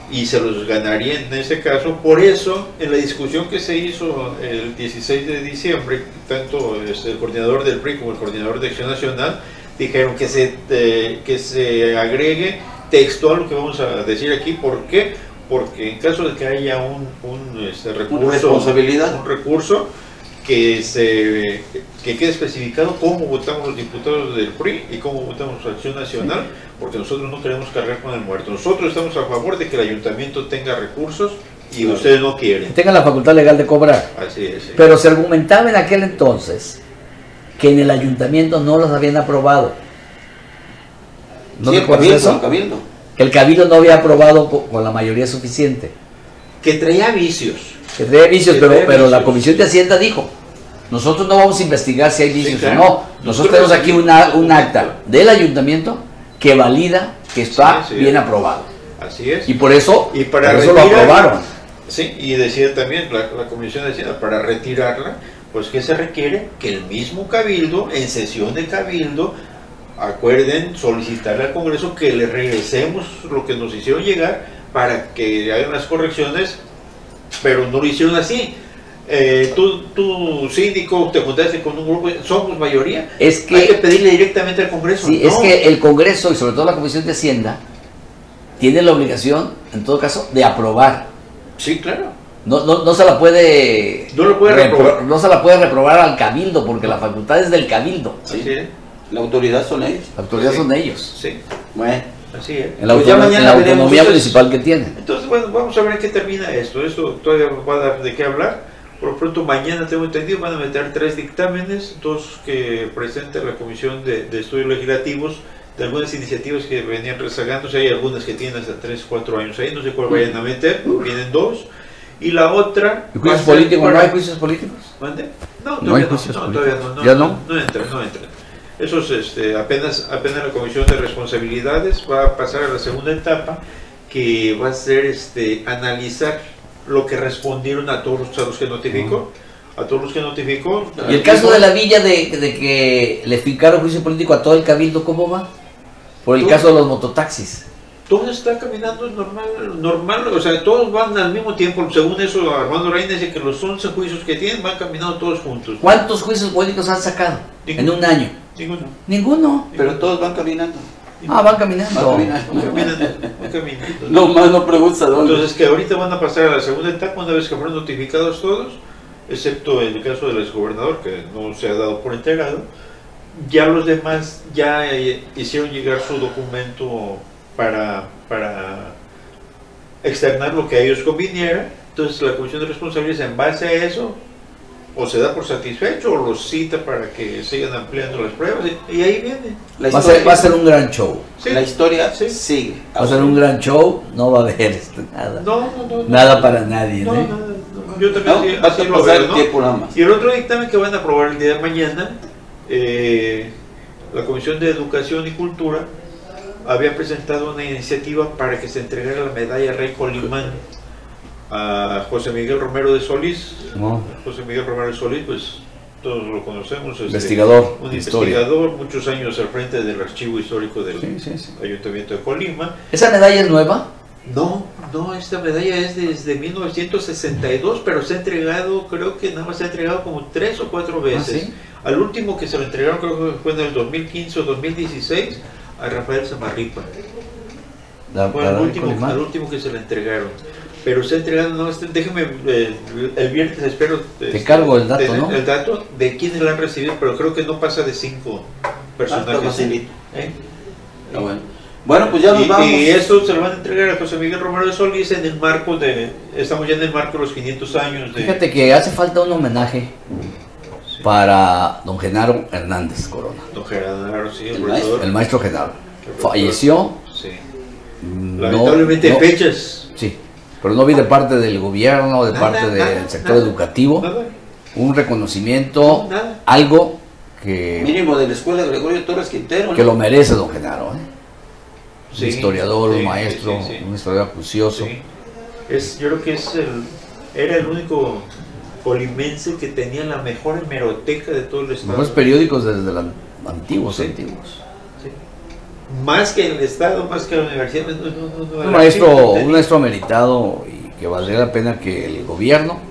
y se los ganaría en ese caso. Por eso, en la discusión que se hizo el dieciséis de diciembre, tanto este, el coordinador del P R I como el coordinador de Acción Nacional dijeron que se, eh, que se agregue textual lo que vamos a decir aquí. ¿Por qué? Porque en caso de que haya un, un este, recurso, una responsabilidad, un recurso que se que quede especificado cómo votamos los diputados del P R I y cómo votamos Acción Nacional, porque nosotros no queremos cargar con el muerto. Nosotros estamos a favor de que el ayuntamiento tenga recursos y claro, ustedes no quieren. Tengan la facultad legal de cobrar. Así es. Sí. Pero se argumentaba en aquel entonces que en el ayuntamiento no los habían aprobado. ¿No sí, te acuerdas de eso? El cabildo. Que el cabildo no había aprobado con, con la mayoría suficiente. Que traía vicios. Que traía vicios, que pero, traía pero vicios. La Comisión de Hacienda dijo, nosotros no vamos a investigar si hay vicios Sí, claro. o no. Nosotros, Nosotros tenemos aquí una, un documento. acta del ayuntamiento que valida que está Sí, sí. bien aprobado. Así es. Y por eso, Y para por eso lo retirar- aprobaron. Sí, y decía también la, la Comisión de Hacienda, para retirarla, pues que se requiere que el mismo cabildo, en sesión de cabildo, acuerden solicitarle al Congreso que le regresemos lo que nos hicieron llegar para que hagan las correcciones, pero no lo hicieron así. Eh, tú, tú, síndico, te juntaste con un grupo, somos mayoría, Es que, hay que pedirle directamente al Congreso. sí, No. es que el Congreso y sobre todo la Comisión de Hacienda tiene la obligación, en todo caso, de aprobar. Sí, claro. No, no, no se la puede No lo puede repro- reprobar. no se la puede reprobar al cabildo porque la facultad es del cabildo. Sí. Así es. La autoridad son ellos. La autoridad Sí. son de ellos. Sí, Bueno, así es. En la, Pues ya autonomía- mañana en la veremos autonomía ustedes. municipal que tienen. Entonces, bueno, vamos a ver en qué termina esto. Esto todavía va a dar de qué hablar. Por lo pronto, mañana tengo entendido, van a meter tres dictámenes, dos que presenta la Comisión de, de Estudios Legislativos, de algunas iniciativas que venían rezagándose. Hay algunas que tienen hasta tres, cuatro años ahí, no sé cuál vayan a meter, vienen dos. Y la otra... ¿Y juicios va a ser políticos? ¿No para- hay juicios políticos? ¿Mande? No, No hay todavía no, juicios no, políticos. todavía no, no, ¿Ya no, no? no entran, no entran. Esos este, apenas, apenas la Comisión de Responsabilidades va a pasar a la segunda etapa, que va a ser este, analizar lo que respondieron a todos a los que notificó, a todos los que notificó. ¿Y el caso de la villa de, de que le fincaron juicio político a todo el cabildo, cómo va? Por el Tú- caso de los mototaxis. Todo está caminando normal, normal, o sea, todos van al mismo tiempo. Según eso, Armando Reina dice que los once juicios que tienen van caminando todos juntos. ¿Cuántos juicios políticos han sacado Ninguno. en un año? Ninguno. Ninguno. pero todos van caminando. Ah, van caminando. Van caminando. Van caminando, van caminando. No más no preguntas a dónde. Entonces, que ahorita van a pasar a la segunda etapa una vez que fueron notificados todos, excepto el caso del exgobernador, que no se ha dado por enterado. Ya los demás ya eh, hicieron llegar su documento para, para externar lo que a ellos conviniera. Entonces, la Comisión de Responsabilidades, en base a eso, o se da por satisfecho o los cita para que sigan ampliando las pruebas, y, y ahí viene. La Va a, historia, ser, va a ser un gran show. Sí. la historia Sí. sigue. Va a ser un gran show. No va a haber este, nada. No, no, no, no. Nada para nadie. No, ¿eh? no, no. Yo también No, así, va a así lo pasar veo, el ¿no? tiempo nada más. Y el otro dictamen que van a aprobar el día de mañana, eh, la Comisión de Educación y Cultura había presentado una iniciativa para que se entregara la medalla Rey Colimán a José Miguel Romero de Solís. No. José Miguel Romero de Solís, pues todos lo conocemos. este, Investigador Un de historia. investigador, muchos años al frente del archivo histórico del Sí, sí, sí. Ayuntamiento de Colima. ¿Esa medalla es nueva? No, no, esta medalla es desde mil novecientos sesenta y dos, pero se ha entregado, creo que nada más se ha entregado como tres o cuatro veces. ¿Ah, sí? Al último que se lo entregaron, creo que fue en el dos mil quince o dos mil dieciséis, a Rafael Samarripa. La, Fue la al de último, Colimán. al último que se le entregaron. Pero se ha entregado, no, este, déjeme, eh, el viernes espero. Te cargo el dato, tener ¿no? El dato de quiénes la han recibido, pero creo que no pasa de cinco Ah, personajes. está facilito. ¿Eh? Está bueno. Bueno, pues ya nos Y, vamos. y esto se lo van a entregar a José Miguel Romero de Solís en el marco de, estamos ya en el marco de los quinientos años de... Fíjate que hace falta un homenaje Sí. para don Genaro Hernández Corona, Don Gerardo, sí, el El profesor. el maestro Genaro. El profesor. Falleció. Sí. mm, Lamentablemente no- no- fechas. Sí, pero no vi de parte del gobierno, de Nada, parte del nada, sector nada. educativo, Nada, un reconocimiento, nada. algo que, Mínimo de la escuela Gregorio Torres Quintero. que ¿no? lo merece don Genaro. ¿eh? Sí, un historiador, sí, un maestro, sí, sí, sí. un historiador acucioso. Sí. Es, yo creo que es el, era el único colimense que tenía la mejor hemeroteca de todo el Los estado. mejores periódicos desde los antiguos, Sí. antiguos. Sí. más que el Estado, más que la universidad. No, no, no, no, Un maestro, un maestro ameritado y que valdría la pena que el gobierno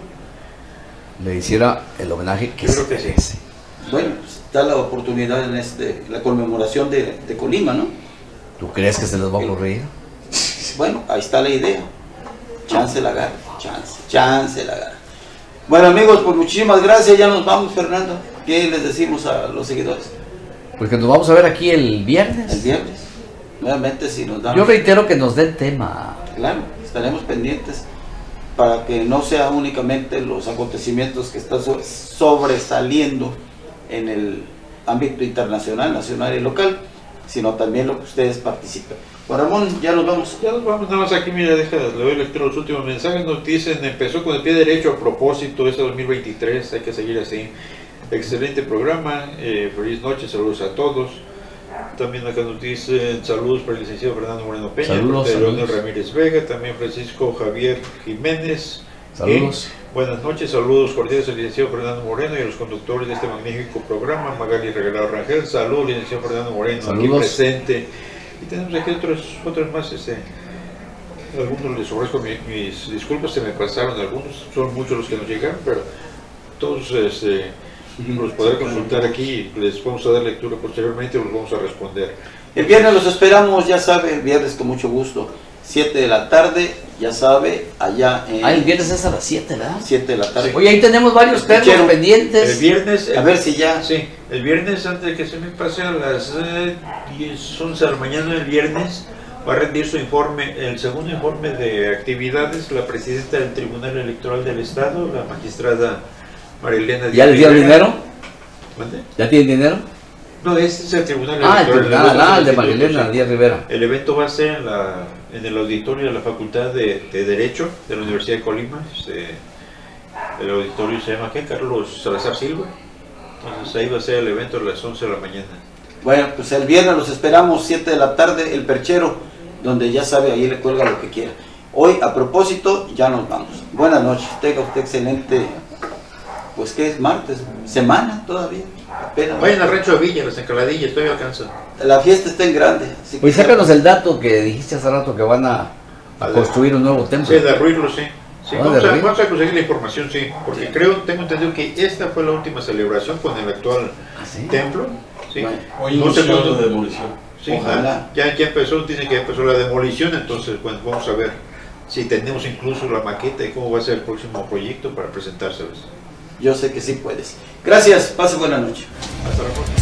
le hiciera el homenaje que Yo se creo que sí. merece. Bueno, pues, está la oportunidad en este, la conmemoración de, de Colima, ¿no? ¿Tú crees que se les va a ocurrir? Bueno, ahí está la idea. Chance la agarra, chance, chance la agarra. Bueno amigos, pues muchísimas gracias, ya nos vamos, Fernando. ¿Qué les decimos a los seguidores? Pues que nos vamos a ver aquí el viernes. El viernes, nuevamente si nos dan... Yo reitero que nos den tema. Claro, estaremos pendientes para que no sea únicamente los acontecimientos que están so- sobresaliendo en el ámbito internacional, nacional y local, sino también lo que ustedes participen. Juan Ramón, ya nos vamos. Ya nos vamos, nada más aquí, mira, deja, le doy lectura a los últimos mensajes. Nos dicen, empezó con el pie derecho a propósito este dos mil veintitrés, hay que seguir así. Excelente programa, eh, feliz noche, saludos a todos. También acá nos dicen saludos para el licenciado Fernando Moreno Peña, Saludos, de Leonel saludos. Ramírez Vega, también Francisco Javier Jiménez. Saludos. Y buenas noches, saludos cordiales al licenciado Fernando Moreno y a los conductores de este magnífico programa, Magali Regalado Rangel. Saludos, licenciado Fernando Moreno, Saludos. aquí presente. Y tenemos aquí otros, otros más, este, algunos les ofrezco mi- mis disculpas, se me pasaron algunos, son muchos los que nos llegaron, pero todos este, los podré consultar aquí y les vamos a dar lectura posteriormente y los vamos a responder. El viernes los esperamos, ya sabe, el viernes con mucho gusto. siete de la tarde, ya sabe, allá en... Ah, el viernes es a las siete, ¿verdad? siete de la tarde. Oye, ahí tenemos varios temas Escucharon. pendientes. El viernes, A ver si ya... sí, el viernes antes de que se me pase a las eh, diez, once de la mañana el viernes va a rendir su informe, el segundo informe de actividades, la presidenta del Tribunal Electoral del Estado, la magistrada Marilena ¿Ya les dio el Rivera. dinero? ¿Mande? ¿Ya tienen dinero? No, este es el Tribunal Ah, el Electoral. tribunal, otro ah, es el de instituto, Marilena sí. Díaz Rivera. El evento va a ser en, la, en el auditorio de la Facultad de, de Derecho de la Universidad de Colima. Este, el auditorio se llama ¿qué? Carlos Salazar Silva. Entonces ahí va a ser el evento a las once de la mañana. Bueno, pues el viernes los esperamos, siete de la tarde, el Perchero, donde ya sabe, ahí le cuelga lo que quiera. Hoy, a propósito, ya nos vamos. Buenas noches, tenga usted excelente, pues que es martes, semana todavía, apenas. Vayan al Rancho de Villa, las encaladillas, todavía alcanza. La fiesta está en grande. Así que Oye, sácanos el dato que dijiste hace rato que van a, a construir un nuevo templo. Sí, derruirlo, sí. Sí, Ah, vamos, a, derruirlo. vamos a conseguir la información, sí, porque Sí. creo, tengo entendido que esta fue la última celebración con el actual ¿Ah, sí? templo. Sí. Bueno, Hoy No sé inició cuándo- la demolición. Sí, Ojalá. ya, ya empezó, dice que empezó la demolición, entonces bueno, vamos a ver si tenemos incluso la maqueta y cómo va a ser el próximo proyecto para presentárselos. yo sé que sí puedes. Gracias, pase buena noche. Hasta la próxima.